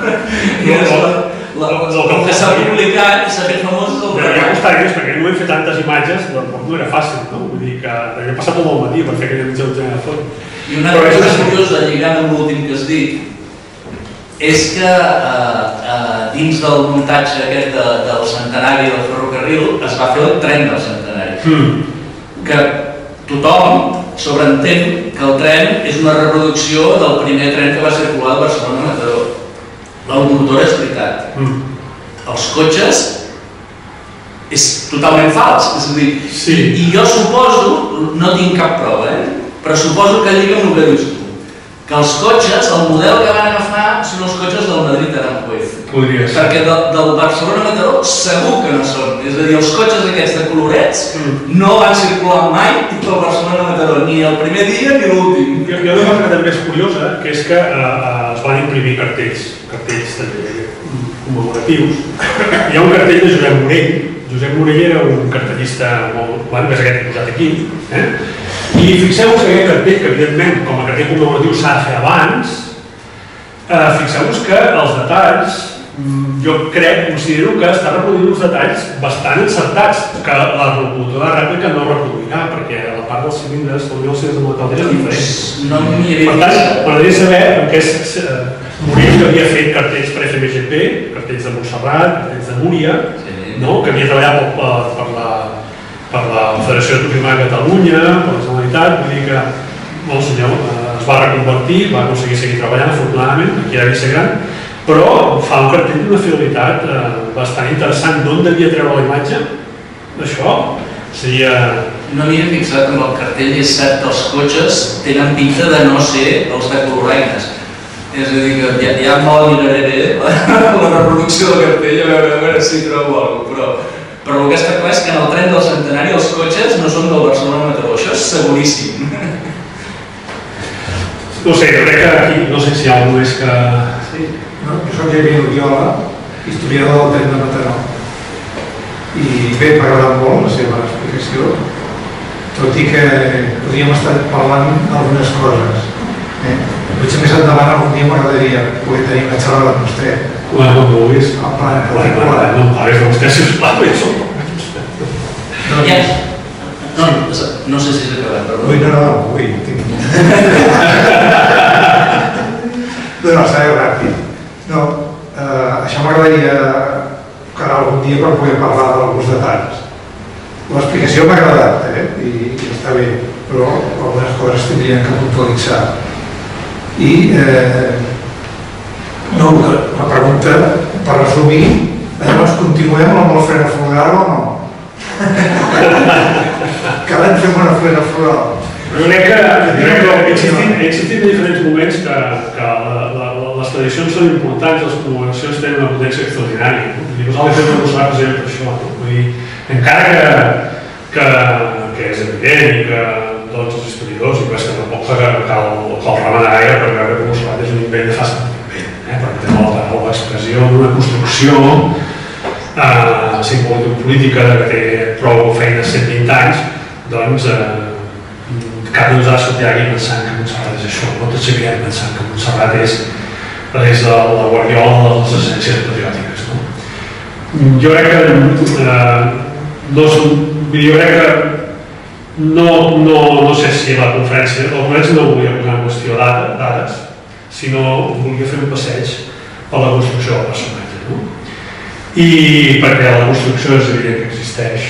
el que s'ha publicat i s'ha fet famós és el treball. Ja costaria més, perquè no hem fet tantes imatges, doncs no era fàcil, no? Vull dir que havia passat tot el matí per fer aquella mitja dotzena de fotos. I una cosa curiosa, lligant amb l'últim que has dit, és que dins del muntatge aquest del centenari del ferrocarril es va fer el tren del centenari. Que tothom sobreentén que el tren és una reproducció del primer tren que va circular a Barcelona a Mataró. La locomotora és veritat. Els cotxes és totalment fals. És a dir, i jo suposo, no tinc cap prova, però suposo que lliga amb el que dius tu, que els cotxes, el model que van agafar són els cotxes del Madrid-Aranjuez. Podria ser. Perquè del Barcelona-Mataró segur que no són. És a dir, els cotxes aquests de colorets no van circular mai pel Barcelona-Mataró, ni el primer dia ni l'últim. Hi ha una cosa que també és curiosa, que és que es van imprimir cartells, cartells també commemoratius. Hi ha un cartell de Josep Morell. Josep Morell era un cartellista molt... Bueno, que és aquest que he posat aquí. I fixeu-vos que aquest cartell, que evidentment com a cartell commemoratiu s'ha de fer abans, fixeu-vos que els detalls, jo crec, considero que està reproduint uns detalls bastant encertats, que la locomotora de rèplica no reproduirà, perquè la part dels cilindres, potser els cilindres de la caldera és diferent. No m'hi havia Per tant, m'agradaria saber en què Morell, que havia fet cartells per F M G P, cartells de Montserrat, cartells de Múria, que havia treballat per la per la Federació de Turisme de Catalunya, per la Generalitat, vull dir que el senyor es va reconvertir, va aconseguir seguir treballant, afortunadament, aquí era vicegran, però fa un cartell d'una fidelitat bastant interessant. D'on devia treure la imatge d'això? Seria... No m'hi he fixat amb el cartell i és cert que els cotxes tenen pinta de no ser els de coloraines. És a dir, que ja me la miraré la reproducció del cartell a veure si trobo alguna cosa, però el que està clar és que en el tren del centenari els cotxes no són del Barcelona-Mataró, això és seguríssim. No sé, jo crec que aquí, no sé si hi ha algú més que... Sí, jo soc Javier Oriola, historiador del tren de Mataró. I bé, m'ha agradat molt la seva explicació, tot i que podríem estar parlant d'algunes coses. Potser més endavant algun dia m'agradaria poder tenir una xerrada amb vostè. Bueno, no ho és. En plan particular. No, a veure, vostè, sisplau, això. No sé si s'ha acabat, perdó. Ui, no, no, ui, tinc... No, no, seré ràpid. No, això m'agradaria que algun dia per poder parlar d'alguns detalls. L'explicació m'ha agradat, eh? I està bé, però algunes coses tindrien que puntualitzar. I no, la pregunta, per resumir, llavors continuem amb la frena floral o no? Cada any fem una frena floral. Jo crec que he existit en diferents moments que les tradicions són importants, les commemoracions tenen una potència extraordinària. Nosaltres hem de mostrar present per això. Encara que és evident i que tots els historiadors i que tampoc cal remenar gaire per veure que Montserrat és un invent de fa cent vint, perquè té l'expressió d'una construcció simbòlico-política que té prou feines cent vint anys, doncs cap de nosaltres sortirà aquí pensant que Montserrat és això, no tots seguirem pensant que Montserrat és la guardiola de les essències patriòtiques. Jo crec que no és... Jo crec que no sé si la conferència, la conferència no volia posar en qüestió dades, sinó volia fer un passeig per la construcció del personatge. I perquè la construcció és evident que existeix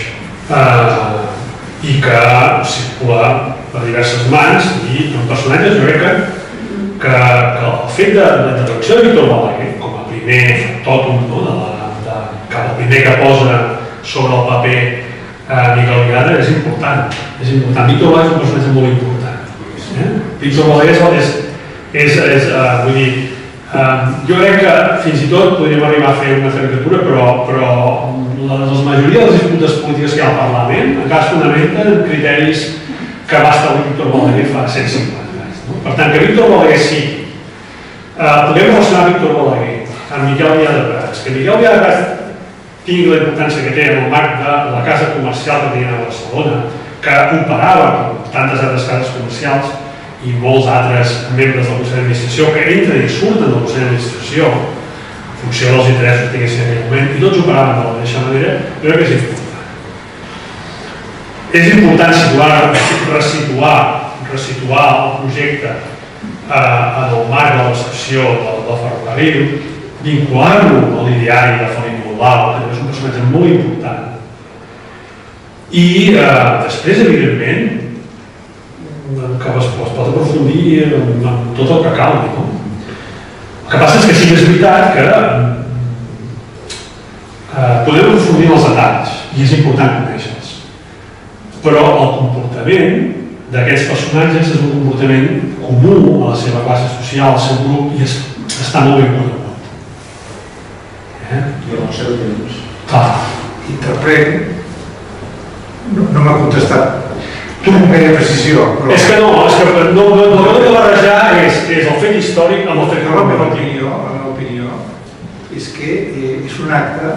i que circula per diverses mans i en personatges jo crec que el fet de la introducció de Víctor Balaguer com a primer tòtum, el primer que posa sobre el paper Miquel Biada és important. Víctor Balaguer és un personatge molt important. Víctor Balaguer és, vull dir, jo crec que fins i tot podríem arribar a fer una caricatura, però la majoria de les disputes polítiques que hi ha al Parlament encara es fonamenten en criteris que va establir Víctor Balaguer fa cent cinquanta anys. Per tant, que Víctor Balaguer sigui, podem relacionar Víctor Balaguer amb Miquel Biada Prats, que Miquel Biada Prats tingui la importància que té en el marc de la casa comercial que tenia a Barcelona, que operava com tantes altres cases comercials i molts altres membres del Consell d'Administració que entren i surten del Consell d'Administració en funció dels interessos que tinguessin en aquell moment i tots operaven de la mateixa manera, jo crec que és important. És important situar, resituar, resituar el projecte en el marc de la recepció del ferrocarril, vincular-lo a l'ideari de Felip Moldau, que és un personatge molt important. I després, evidentment, que es pot aprofundir en tot el que calgui. El que passa és que sí que és veritat que podem aprofundir en els detalls i és important conèixer-los. Però el comportament d'aquests personatges és un comportament comú a la seva classe social, al seu grup, i està molt ben conegut. I en el seu temps. Clar, interpret, no m'ha contestat amb gaire precisió. És que no, és que el que hem de barrejar és el fet històric amb el fet que la meva opinió és que és un acte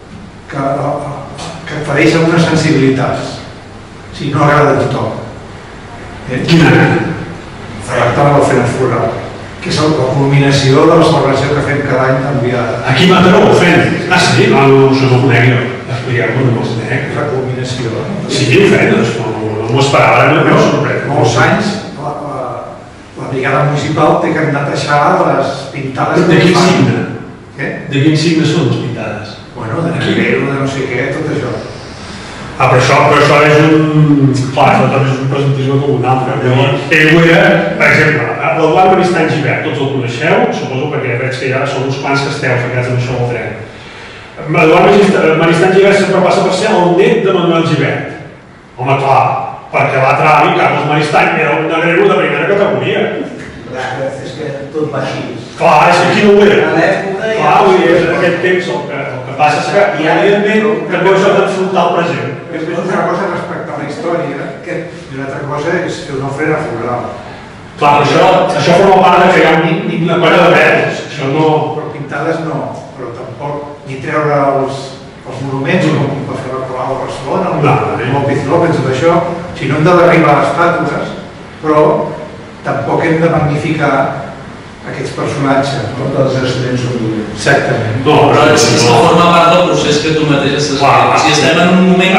que ofereix algunes sensibilitats. O sigui, no agrada a tothom. Quin acte? L'acte de l'ofrena floral, que és la culminació de la celebració que fem cada any d'enviada. Aquí a Mataró ho fem? Ah, sí? No, això no ho conec jo. Expliquem-ho, no ho conec. La culminació. Sí, ho fem, doncs no m'ho esperava, no m'ho sorprèn. Molts anys la brigada municipal té que netejar les pintades. De quin signe? Què? De quin signe són les pintades? Bueno, de Nivero, de no sé què, tot això. Ah, però això és un... Clar, això també és un presentisme com un altre. Ell ho era, per exemple, l'Eduard Maristany Gibert, tots el coneixeu, suposo perquè veig que ja són uns quants que esteu ficats en això del tren. L'Eduard Maristany Gibert sempre passa per ser el net de Manuel Gibert. Home, clar, perquè l'altre avi, Carles Maristany, era un negrero de primera categoria. És que tot va així. Clar, és que aquí no ho era. A l'època... Clar, vull dir, en aquest temps el que passa és que, evidentment, també us heu d'enfrontar el present. Després una cosa respecte a la història i una altra cosa és fer una ofrena floral. Clar, però això forma part de que hi ha una colla de verds. Això no... Però pintades no, però tampoc ni treure els monuments com va fer la Colau de Barcelona o el Pizlópez, tot això, si no hem de derribar les estàtues, però tampoc hem de magnificar aquests personatges. Els extrems són dolents. Exactament. No, però és que forma part del procés que tu mateix estàs fent. Si estem en un moment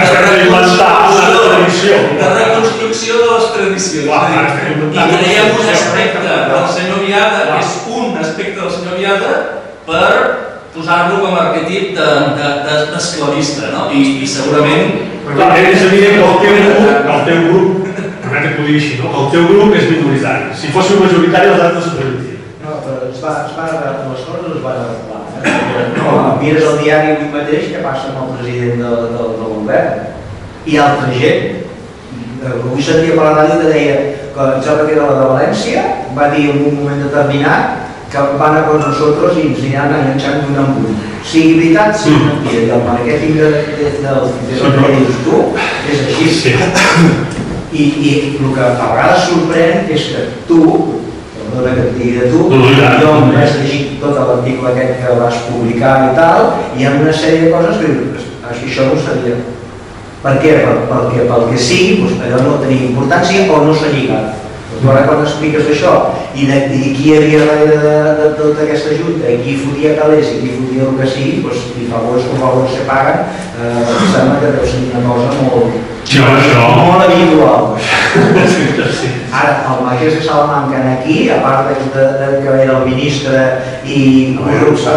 de reconstrucció de les tradicions. I creiem un aspecte del senyor Biada, que és un aspecte del senyor Biada, per posar-lo com a arquetip d'esclavista, no? I segurament... És evident que el teu grup, permet que ho digui així, el teu grup és minoritari. Si fóssiu majoritari, els altres s'ho permetien. No, però les coses es van arreglar. Mires el diari avui mateix què passa amb el president del govern. I altra gent. Avui sentia per la ràdio que deia que em sembla que era la de València, va dir en un moment determinat que van a con nosaltres i ens aniran enganxant d'un en un. Sigui veritat, sigui mentida. I el marquèting del que dius tu és així. I el que a vegades sorprèn és que tu, no que et digui de tu, jo em vaig llegir tot l'article aquest que vas publicar i tal, i hi ha una sèrie de coses que dius, això no ho sabia. Per què? Perquè pel que sigui, allò no tenia importància o no s'ha lligat. Tu ara quan expliques això i qui hi havia darrere de tota aquesta junta i qui fotia calés i qui fotia el que sigui, i favors com favors se paguen, em sembla que deu ser una cosa molt molt habitual. Ara, el Marquès de Salamanca aquí, a part que era el ministre i corrupte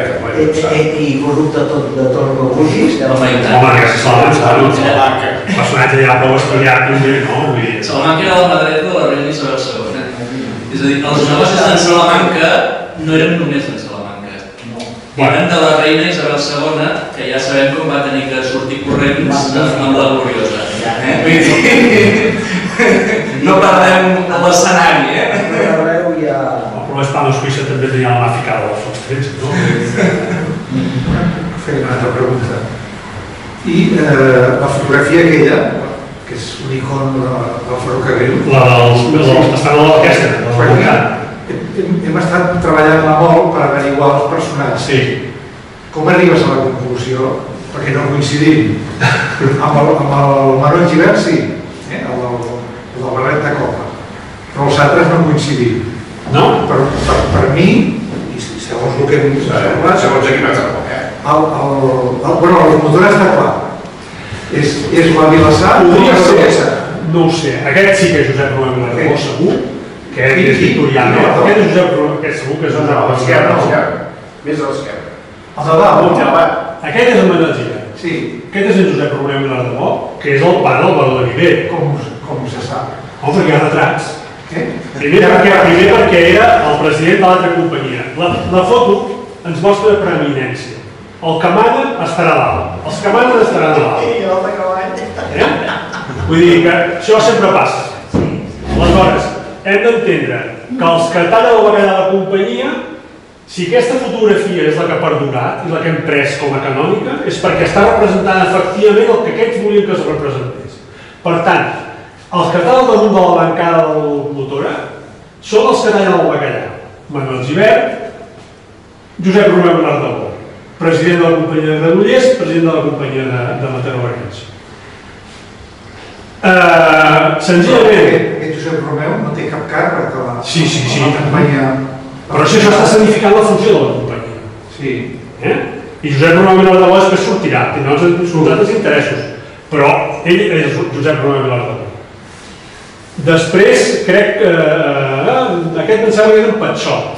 de tot el que vulguis. El Marquès de Salamanca, personatge ja prou estudiat també, no? Salamanca era la mà dreta de la reina Isabel segona. És a dir, els negocis d'en Salamanca no eren només d'en Salamanca. Eren de la reina Isabel segona, que ja sabem com va tenir que sortir corrents amb la Gloriosa. No perdem l'escenari, eh? El problema és que la Suïssa també tenia la mà ficada a les fostres, no? Fer una altra pregunta. I la fotografia aquella, que és un icon del ferrocarril... La dels que estan a l'orquestra, de la Bancada. Hem estat treballant-la molt per averiguar els personatges. Sí. Com arribes a la conclusió? Perquè no coincidim. Amb el Manuel Gibert sí, el del barret de copa. Però els altres no coincidim. No? Per mi, i segons el que hem parlat... Segons aquí vas a poc, eh? Bueno, la locomotora està clar. És la Vilassar o la Vilassar? No ho sé. Aquest sí que és Josep Romeu Vilarrabó, segur. Aquest és victorià. Aquest és Josep Romeu, aquest segur que és Josep Romeu. A l'esquerra, a l'esquerra. Més a l'esquerra. El de dalt? Aquest és el Manuel Gibert. Sí. Aquest és el Josep Romeu Vilarrabó, que és el pare del Baró de Viver. Com se sap? Home, perquè hi ha retrats. Què? Primer perquè era el president de l'altra companyia. La foto ens mostra preeminència. El que mana estarà a dalt. Els que manen estaran a dalt. Vull dir que això sempre passa. Aleshores, hem d'entendre que els que tallen el bacallà de la companyia, si aquesta fotografia és la que ha perdurat i la que hem pres com a canònica, és perquè està representant efectivament el que aquests volien que es representés. Per tant, els que tallen damunt de la bancada de la locomotora són els que tallen el bacallà. Manuel Gibert, Josep Romeu Vilarrabó, president de la companyia de Granollers, president de la companyia de Mataró-Barquins. Senzillament... Aquest Josep Romeu no té cap càrrec a la companyia. Però això està significant la funció de la companyia. Sí. I Josep Romeu Vilarrabó després sortirà, tindrà uns altres interessos. Però ell és Josep Romeu Vilarrabó. Després, crec que... Aquest em sembla que és en Patxot.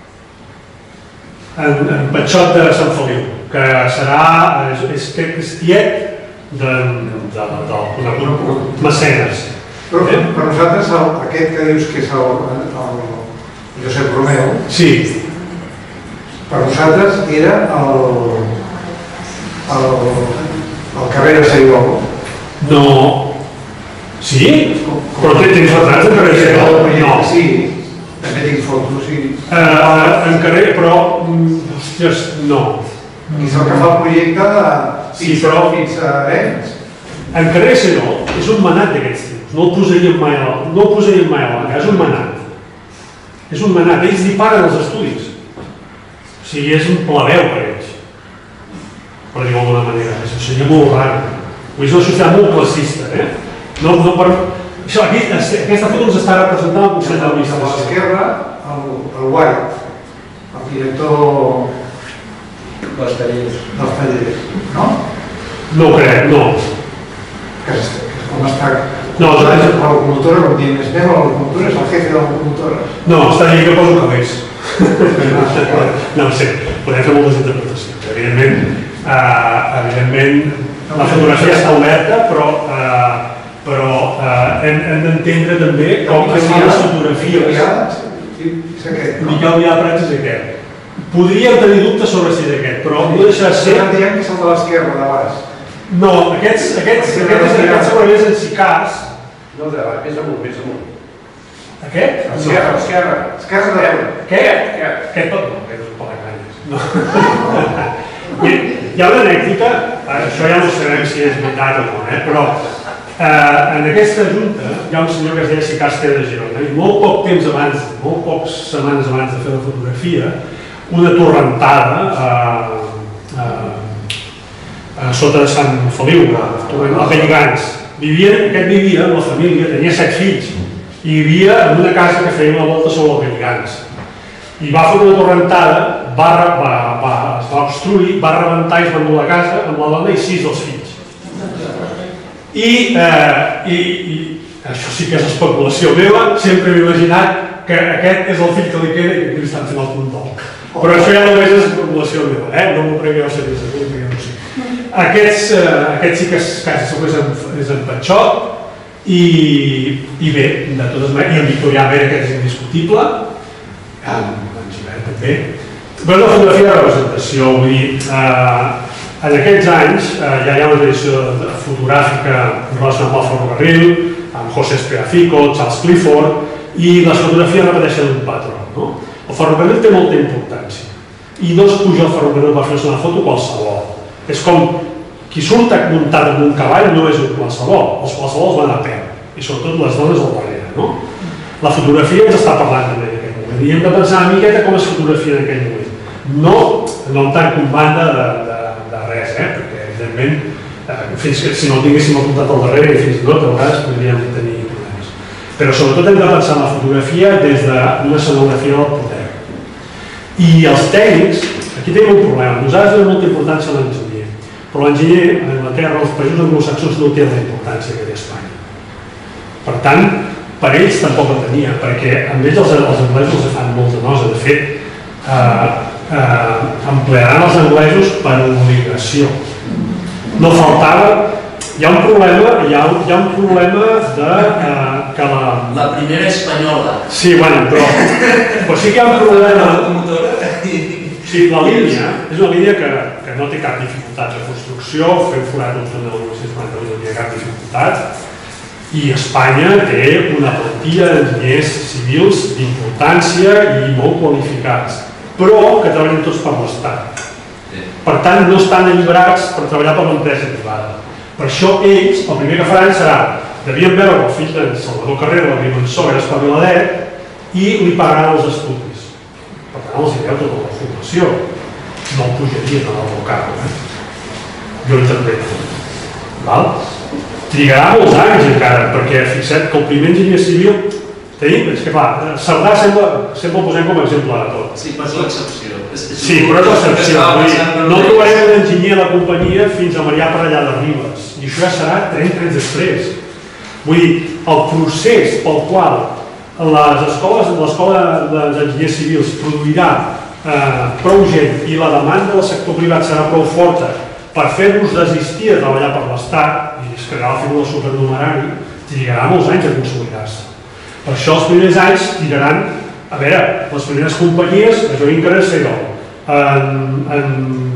En Patxot de Sant Feliu, que serà... Crec que és tiet del Mecenes. Però per nosaltres, aquest que dius que és el Josep Romeu, sí, per nosaltres era el Carrera Saiol. No. Sí? Però tens retrats de Carrera Saiol? No. Sí, també tinc fotos, sí. En Carrera, però... Hòsties, no. I és el que fa el projecte fins a Arenys. En Carrera Saiol és un manat d'aquests tipus. No el posaríem mai a la banca, és un manat. És un manat, ells li paguen els estudis. O sigui, és un plebeu per ells. Per dir-ho d'alguna manera. Seria molt raro. És una societat molt classista, eh? Aquesta foto ens està representant el Consell d'Administració. A l'esquerra, el White, el director dels tallers. No? No ho crec, no. Que és com està... No, la locomotora, com diem, és meva la locomotora, és el jefe de la locomotora. No, està dient que poso cabells. No ho sé, podem fer moltes interpretacions. Evidentment, evidentment, la fotografia està oberta, però hem d'entendre també com es fa la fotografia. Miquel Vià Prats és aquest. Podríem tenir dubtes sobre si és aquest, però no deixa de ser... No diem que és el de l'esquerra, de baix. No, aquests segurament és en Sicars. No, de baix, més amunt, més amunt. Aquest? Esquerra, esquerra. Esquerra de baix. Aquest? Aquest tot no, aquest és un palacanyes. Hi ha una anècdota, això ja no sabem si és veritat o no, però en aquesta junta hi ha un senyor que es deia Sicars de Girona i molt poc temps abans, molt pocs setmanes abans de fer la fotografia, una torrentada sota de Sant Feliu, a Pelligans. Aquest vivia amb la família, tenia set fills i vivia en una casa que feia una volta sobre el Pelligans. I va fer una torrentada, es va obstruir, va rebentar i es va endur la casa amb la dona i sis dels fills. I I, eh, i, i això sí que és especulació meva, sempre m'he imaginat que aquest és el fill que li queda i que li estan fent el condol. Però això ja només és especulació meva, eh? No m'ho prengueu seriosament, que jo no sé. Aquests, eh, aquest sí que és, quasi segur és en, és en Patxot, i, i bé, de totes maneres, i en Victorià Vera, aquest és indiscutible, en, en Givert també. Però la fotografia de representació, vull dir, eh, en aquests anys eh, ja hi ha una tradició fotogràfica relacionada amb el ferrocarril, amb José Espeafico, Charles Clifford, i les fotografies repeteixen un patró. No? El ferrocarril té molta importància i no es puja al ferrocarril per fer una foto qualsevol. És com qui surt muntat en un cavall no és un qualsevol, els qualsevols van a peu i sobretot les dones al darrere. No? La fotografia ens està parlant també en aquest moment i hem de pensar una miqueta com es fotografia en aquell moment. No, no tant com banda de, de, de res, eh? Perquè evidentment eh, fins que, si no el tinguéssim apuntat al darrere i fins i tot a vegades podríem tenir problemes. Però sobretot hem de pensar en la fotografia des d'una escenografia del poder. I els tècnics, aquí tenim un problema. Nosaltres donem molta importància a l'enginyer, però l'enginyer a Anglaterra, als països anglosaxons, no té la importància que té a Espanya. Per tant, per ells tampoc la tenia, perquè amb ells els, els anglesos els fan molta nosa. De fet, eh, eh, emplearan els anglesos per obligació. No faltava... Hi ha un problema, hi ha, hi ha un problema de eh, que la... La primera espanyola. Sí, bueno, però... Però sí que hi ha un problema... Sí, la línia és una línia que, que no té cap dificultat de construcció, fer un forat al túnel del nou-cents quaranta-vuit no té cap dificultat, i Espanya té una plantilla d'enginyers civils d'importància i molt qualificats, però que treballen tots per l'Estat. Per tant, no estan alliberats per treballar per l'empresa privada. Per això ells, el primer que faran serà, devien veure que el fill d'en Salvador Carrera, l'agrimensor, era espaviladet i li pagaran els estudis. Per tant, els hi veu tota la formació. No el pujarien a l'advocat, eh? Jo interpreto. Val? Trigarà molts anys encara, perquè fixa't que el primer enginyer civil tenim, és que clar, Cerdà sempre, sempre el posem com a exemple de tot. Sí, però és l'excepció. Sí, però és l'excepció. No trobarem un enginyer a la companyia fins a Marià Parellà de Ribes, i això ja serà trenta anys després. Vull dir, el procés pel qual les escoles, l'escola dels enginyers civils produirà eh, prou gent i la demanda del sector privat serà prou forta per fer-los desistir de treballar per l'Estat i es crearà la figura del supernumerari, trigarà molts anys a consolidar-se. Per això els primers anys tiraran, a veure, les primeres companyies, a Joaquim Caracero, en, en,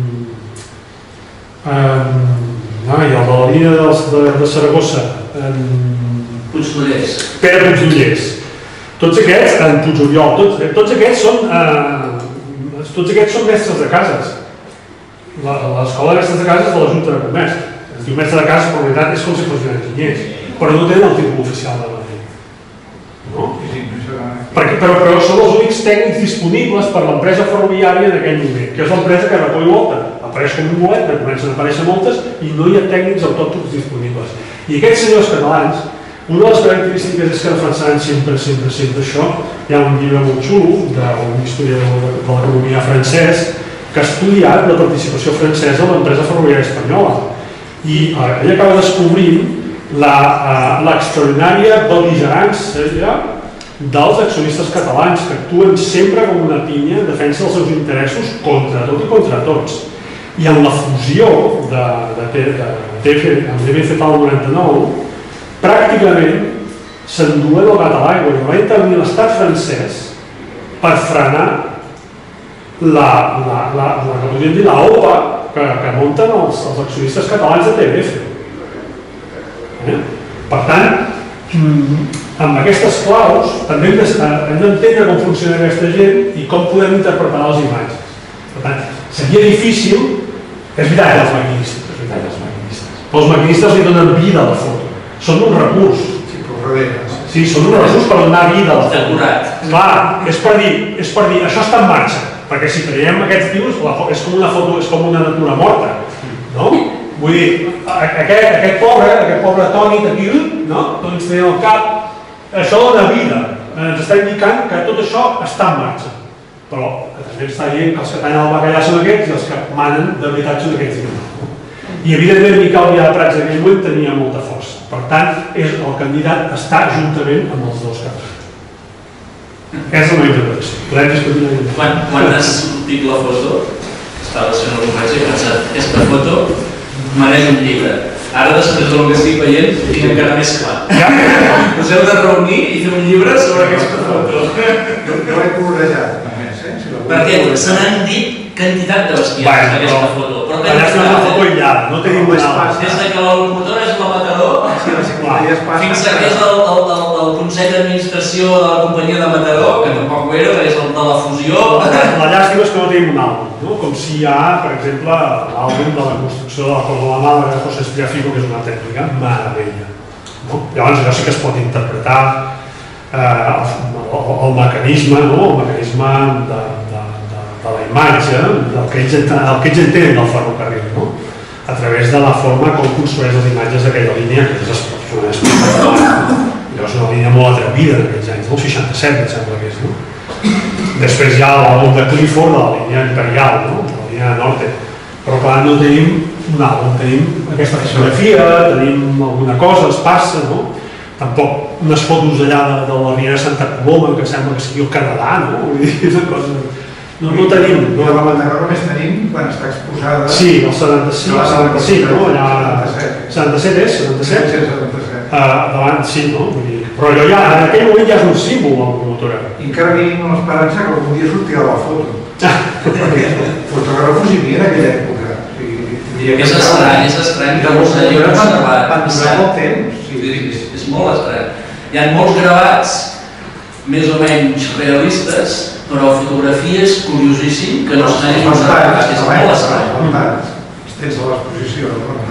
en, ai, el de la línia de, de, de Saragossa, en Puigdollers. Pere Puigdollers, tots aquests, en Puigoriol, tots, tots aquests són, eh, tots aquests són mestres de cases. L'escola de mestres de cases és de la Junta de Comerç. Es diu mestre de cases, però en realitat és com si fossin enginyers, però no tenen el títol oficial de la llei. No? Perquè, però, però són els únics tècnics disponibles per l'empresa ferroviària en aquell moment, que és l'empresa que recull volta. Apareix com un bolet, que comencen a aparèixer moltes i no hi ha tècnics autòctons disponibles. I aquests senyors catalans, una de les característiques és que defensaran sempre, sempre, sempre això. Hi ha un llibre molt xulo d'un historiador de l'economia francès que ha estudiat la participació francesa en l'empresa ferroviària espanyola. I ell acaba descobrint l'extraordinària bel·ligerància dels accionistes catalans, que actuen sempre com una pinya en defensa dels seus interessos contra tot i contra tots. I en la fusió de, de, de, de, de, amb D B Z al noranta-nou, pràcticament s'enduen el gat a l'aigua i va intervenir l'estat francès per frenar la, la, la, la, la, dir, la O P A que, que munten els, els accionistes catalans de T B F. Eh? Per tant, amb aquestes claus també hem d'entendre com funciona aquesta gent i com podem interpretar les imatges. Per tant, seria difícil, és veritat, els maquinistes, és veritat, els maquinistes. Però els maquinistes li donen vida a la foto. Són un recurs. Sí, però darrere. Sí, són un recurs per donar vida a la foto. Decorat. Clar, és per dir, és per dir, això està en marxa, perquè si traiem aquests tios, és com una foto, és com una natura morta, no? Vull dir, aquest, aquest pobre, aquest pobre atònit aquí, no? Doncs té al cap, això dona vida, ens està indicant que tot això està en marxa. Però també està dient que els que tallen el bacallà són aquests i els que manen de veritat són aquests. I evidentment Miquel Vià de Prats en aquell moment tenia molta força. Per tant, és el candidat està juntament amb els dos caps. És la meva interpretació. Podem discutir. Quan, quan has sortit la foto, estaves fent el complex i he pensat, aquesta foto mereix un llibre. Ara, després del que estic veient, ho tinc encara més clar. Us heu de reunir i fer un llibre sobre aquesta foto. Jo l'he colorejat, només, eh? Perquè se n'han dit quantitat de bestiars d'aquesta foto. Allà és una foto aïllada, no tenim una altra. Des que la locomotora és la Mataró fins que és el Consell d'Administració de la companyia de Mataró, que tampoc ho era, és el de la fusió. La llàstima és que no tenim un àlbum, com si hi ha, per exemple, l'àlbum de la construcció de la Porta de la Màlaga de José Espiafico, que és una autèntica meravella. Llavors allò sí que es pot interpretar el mecanisme, el mecanisme de de la imatge, del que ells entenen del ferrocarril, a través de la forma com construeix les imatges d'aquella línia, que és espectacular. És una línia molt atrevida en aquells anys, del seixanta-set, em sembla que és. Després hi ha l'àlbum de Clifford, de la línia imperial, de la línia norte. Però clar, no tenim un àlbum, tenim aquesta fotografia, tenim alguna cosa, ens passa, tampoc unes fotos allà de la Riera de Santa Coloma, que sembla que sigui el Canadà, no? És una cosa... No, no tenim. No, la Mataró només tenim quan està exposada... Sí, el setanta-cinc, setanta-cinc, no? Allà... setanta-set és? setanta-set? Sí, setanta-set. Davant, sí, no? Però allò ja, en aquell moment ja és un símbol, la locomotora. I encara vivim l'esperança que algun dia sortirà la foto. Perquè fotògrafos hi havia en aquella època. És estrany, és estrany que vostè hagi observat. Van durar molt temps. És molt estrany. Hi ha molts gravats més o menys realistes, però fotografies curiosíssim que no s'han observat. És molt estrany. Els tens a l'exposició.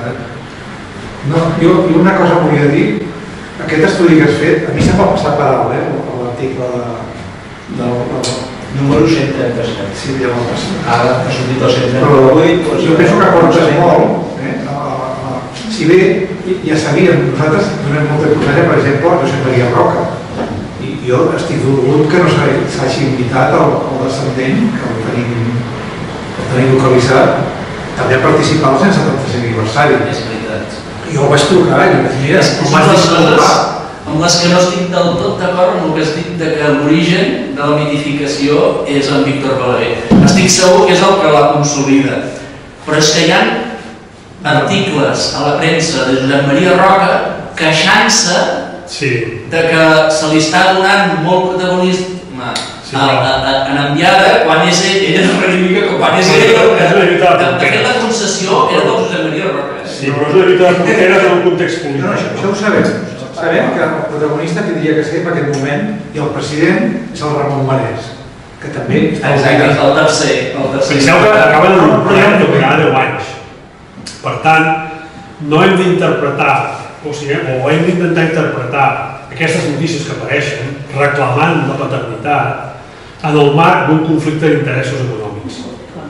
Jo una cosa volia dir, aquest estudi que has fet, a mi se'm va passar per alt, l'article del número cent trenta-set. Sí, ja m'ha passat. Ara ha sortit el cent trenta-vuit. Jo penso que aportes molt. Si bé ja sabíem, nosaltres donem molta importància, per exemple, a Josep Maria Roca. I jo estic dolgut que no s'hagi invitat al descendent, que el tenim localitzat, també a participar al cent setanta-cinc aniversari. És veritat. Jo el vaig trucar i em vaig dir, com vas disculpar? Amb les que no estic del tot d'acord amb el que estic de que l'origen de la mitificació és en Víctor Balaguer. Estic segur que és el que la consolida. Però és que hi ha articles a la premsa de Josep Maria Roca queixant-se de que se li està donant molt protagonisme en Enviada quan és ell, ella no reivindica que quan és ell de fet la concessió era del Josep Maria Roca. Sí, però és una mica de fronteres en un context polític. No, això ho sabem. Sabem que el protagonista tindria que ser en aquest moment i el president és el Ramon Marès, que també està obligat. El tercer. Penseu que acaben en un projecte que durarà deu anys. Per tant, no hem d'interpretar, o hem d'intentar interpretar aquestes notícies que apareixen reclamant la paternitat en el marc d'un conflicte d'interessos econòmics.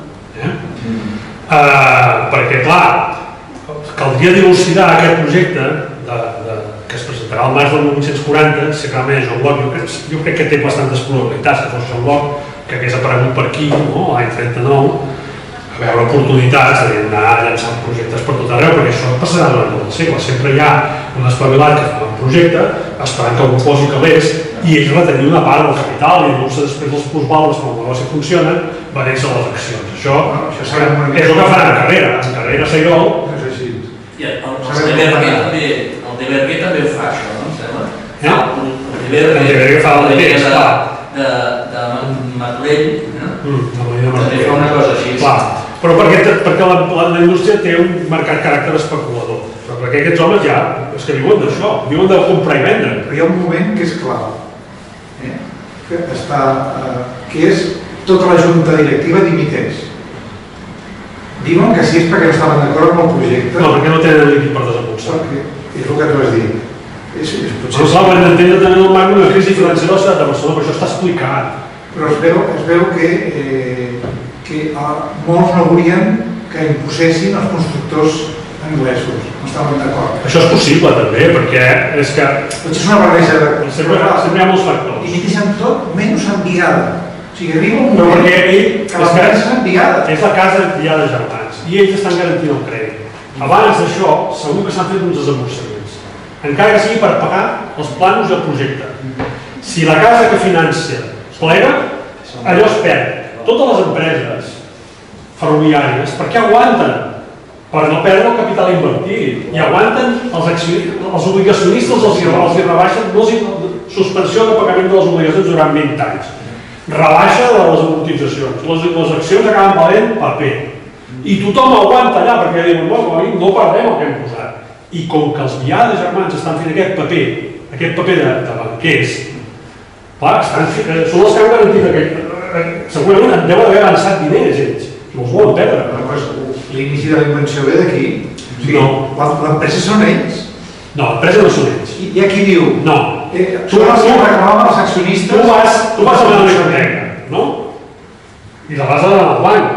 Perquè, clar, caldria dilucidar aquest projecte que es presentarà al març del mil vuit-cents quaranta, si realment és Joan Bloc, jo crec que té bastantes probabilitats que fos Joan Bloc, que hagués aparegut per aquí, l'any trenta-nou, a veure oportunitats d'anar llançant projectes per tot arreu, perquè això passarà durant tot el segle. Sempre hi ha un espavilat que fa un projecte, esperant que algú posi calés, i ell retenir una part del capital i dur-se després dels plusvàlues, com el negoci funciona, venent-se les accions. Això és el que faran en carrera. En carrera Seigol és així. El de Berguer també ho fa, això, no? Em sembla? El de Berguer fa el mateix, clar. De Maturell, també fa una cosa així. Però perquè la indústria té un marcat caràcter especulador. Però perquè aquests homes ja, és que viuen d'això, viuen de comprar i vendre. Però hi ha un moment que és clau, que és tota la junta directiva dimiteix. Diuen que sí és perquè no estaven d'acord amb el projecte. No, perquè no tenen líquid per desembolsar. És el que tu has dit. Però clar, ho hem d'entendre també el marc d'una crisi financera de la ciutat de Barcelona, però això està explicat. Però es veu que molts no volien que imposessin els constructors anglesos, no estaven d'acord. Això és possible també, perquè és que... Potser és una barreja de... Sempre hi ha molts factors. I dimiteixen tot menys Envigada. O sigui, arriba un moment que la premsa Envigada. És la casa Envigada de Germans, i ells estan garantint el crèdit. abans d'això segur que s'han fet uns desemborsaments, encara que sigui per pagar els plànols i el projecte. Si la casa que financia plega, allò es perd. Totes les empreses ferroviàries, per què aguanten? Per no perdre el capital invertit. I aguanten els, els obligacionistes, els, els hi rebaixen no, suspensió de pagament de les obligacions durant vint anys. Rebaixa de les amortitzacions. Les, les accions acaben valent paper. I tothom aguanta allà perquè diuen, bueno, no perdem el que hem posat. I com que els Viada germans estan fent aquest paper, aquest paper de, de banquers, clar, estan, són els que han garantit aquest... Segurament deuen haver avançat diners ells, no els volen perdre. L'inici de la invenció ve d'aquí? No. L'empresa són ells? No, l'empresa no són ells. I hi ha qui diu? No. Tu vas reclamar als accionistes... Tu vas, tu vas a la biblioteca, no? I la vas a donar al banc.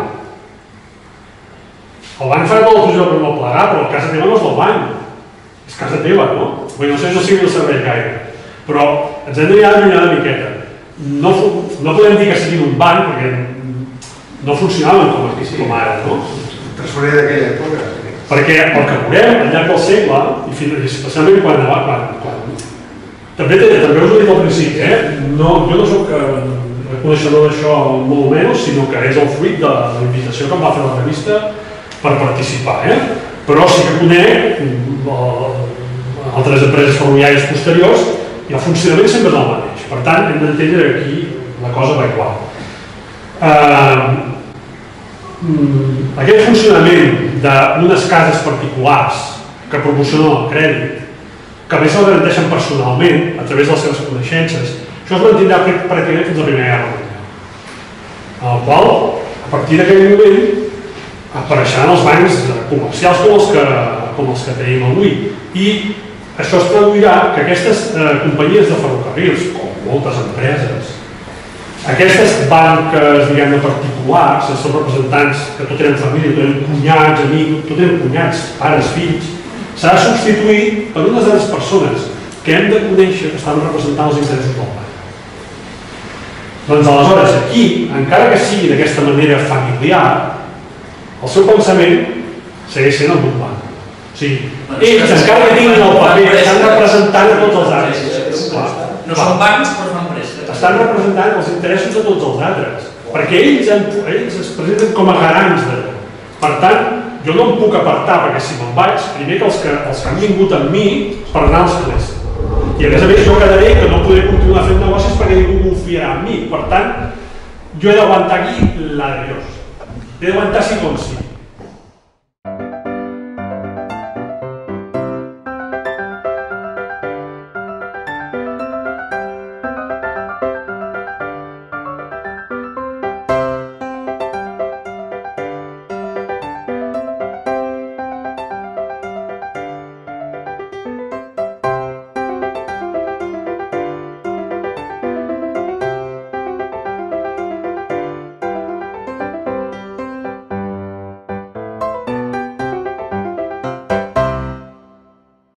El banc farà tot el possible per no plegar, però casa teva no és del banc. És casa teva, no? Vull no sé si no sigui el servei gaire. Però ens hem d'anar allunyar una miqueta. No, no podem dir que siguin un banc, perquè no funcionaven com, com ara, no? Transferir d'aquella època. Perquè el que veurem al llarg del segle, i fins, especialment quan, quan, quan també, també us ho he dit al principi, eh? no, jo no soc eh, coneixedor d'això molt menys, sinó que és el fruit de la invitació que em va fer la revista per participar, eh? Però sí que conec eh, altres empreses ferroviàries posteriors i el funcionament sempre és el mateix. Per tant, hem d'entendre que aquí la cosa va igual. Eh, Aquest funcionament d'unes cases particulars que proporcionen el crèdit, que a més el garanteixen personalment a través de les seves coneixences, això es mantindrà pràcticament fins a la Primera Guerra Mundial. En el qual, a partir d'aquell moment, apareixeran els bancs comercials com els que, com els que tenim avui. I això es traduirà que aquestes eh, companyies de ferrocarrils, com moltes empreses, aquestes banques, diguem-ne, particulars, els seus representants, que tot eren família, tot eren cunyats, amics, tot eren cunyats, pares, fills, s'ha de substituir per unes altres persones que hem de conèixer que estan representant els interessos del banc. Doncs aleshores, aquí, encara que sigui d'aquesta manera familiar, el seu pensament segueix sent el d'un banc. O sigui, ells, encara que tinguin el paper, estan representant a tots els altres. No són bancs, però fan préstecs. Estan representant els interessos de tots els altres, perquè ells, ells es presenten com a garants de... Per tant, jo no em puc apartar, perquè si me'n vaig, primer que els que, els que han vingut amb mi per anar als clés. I a més a més jo quedaré que no podré continuar fent negocis perquè ningú confiarà en mi. Per tant, jo he d'aguantar aquí la de Dios. He d'aguantar sí com sí.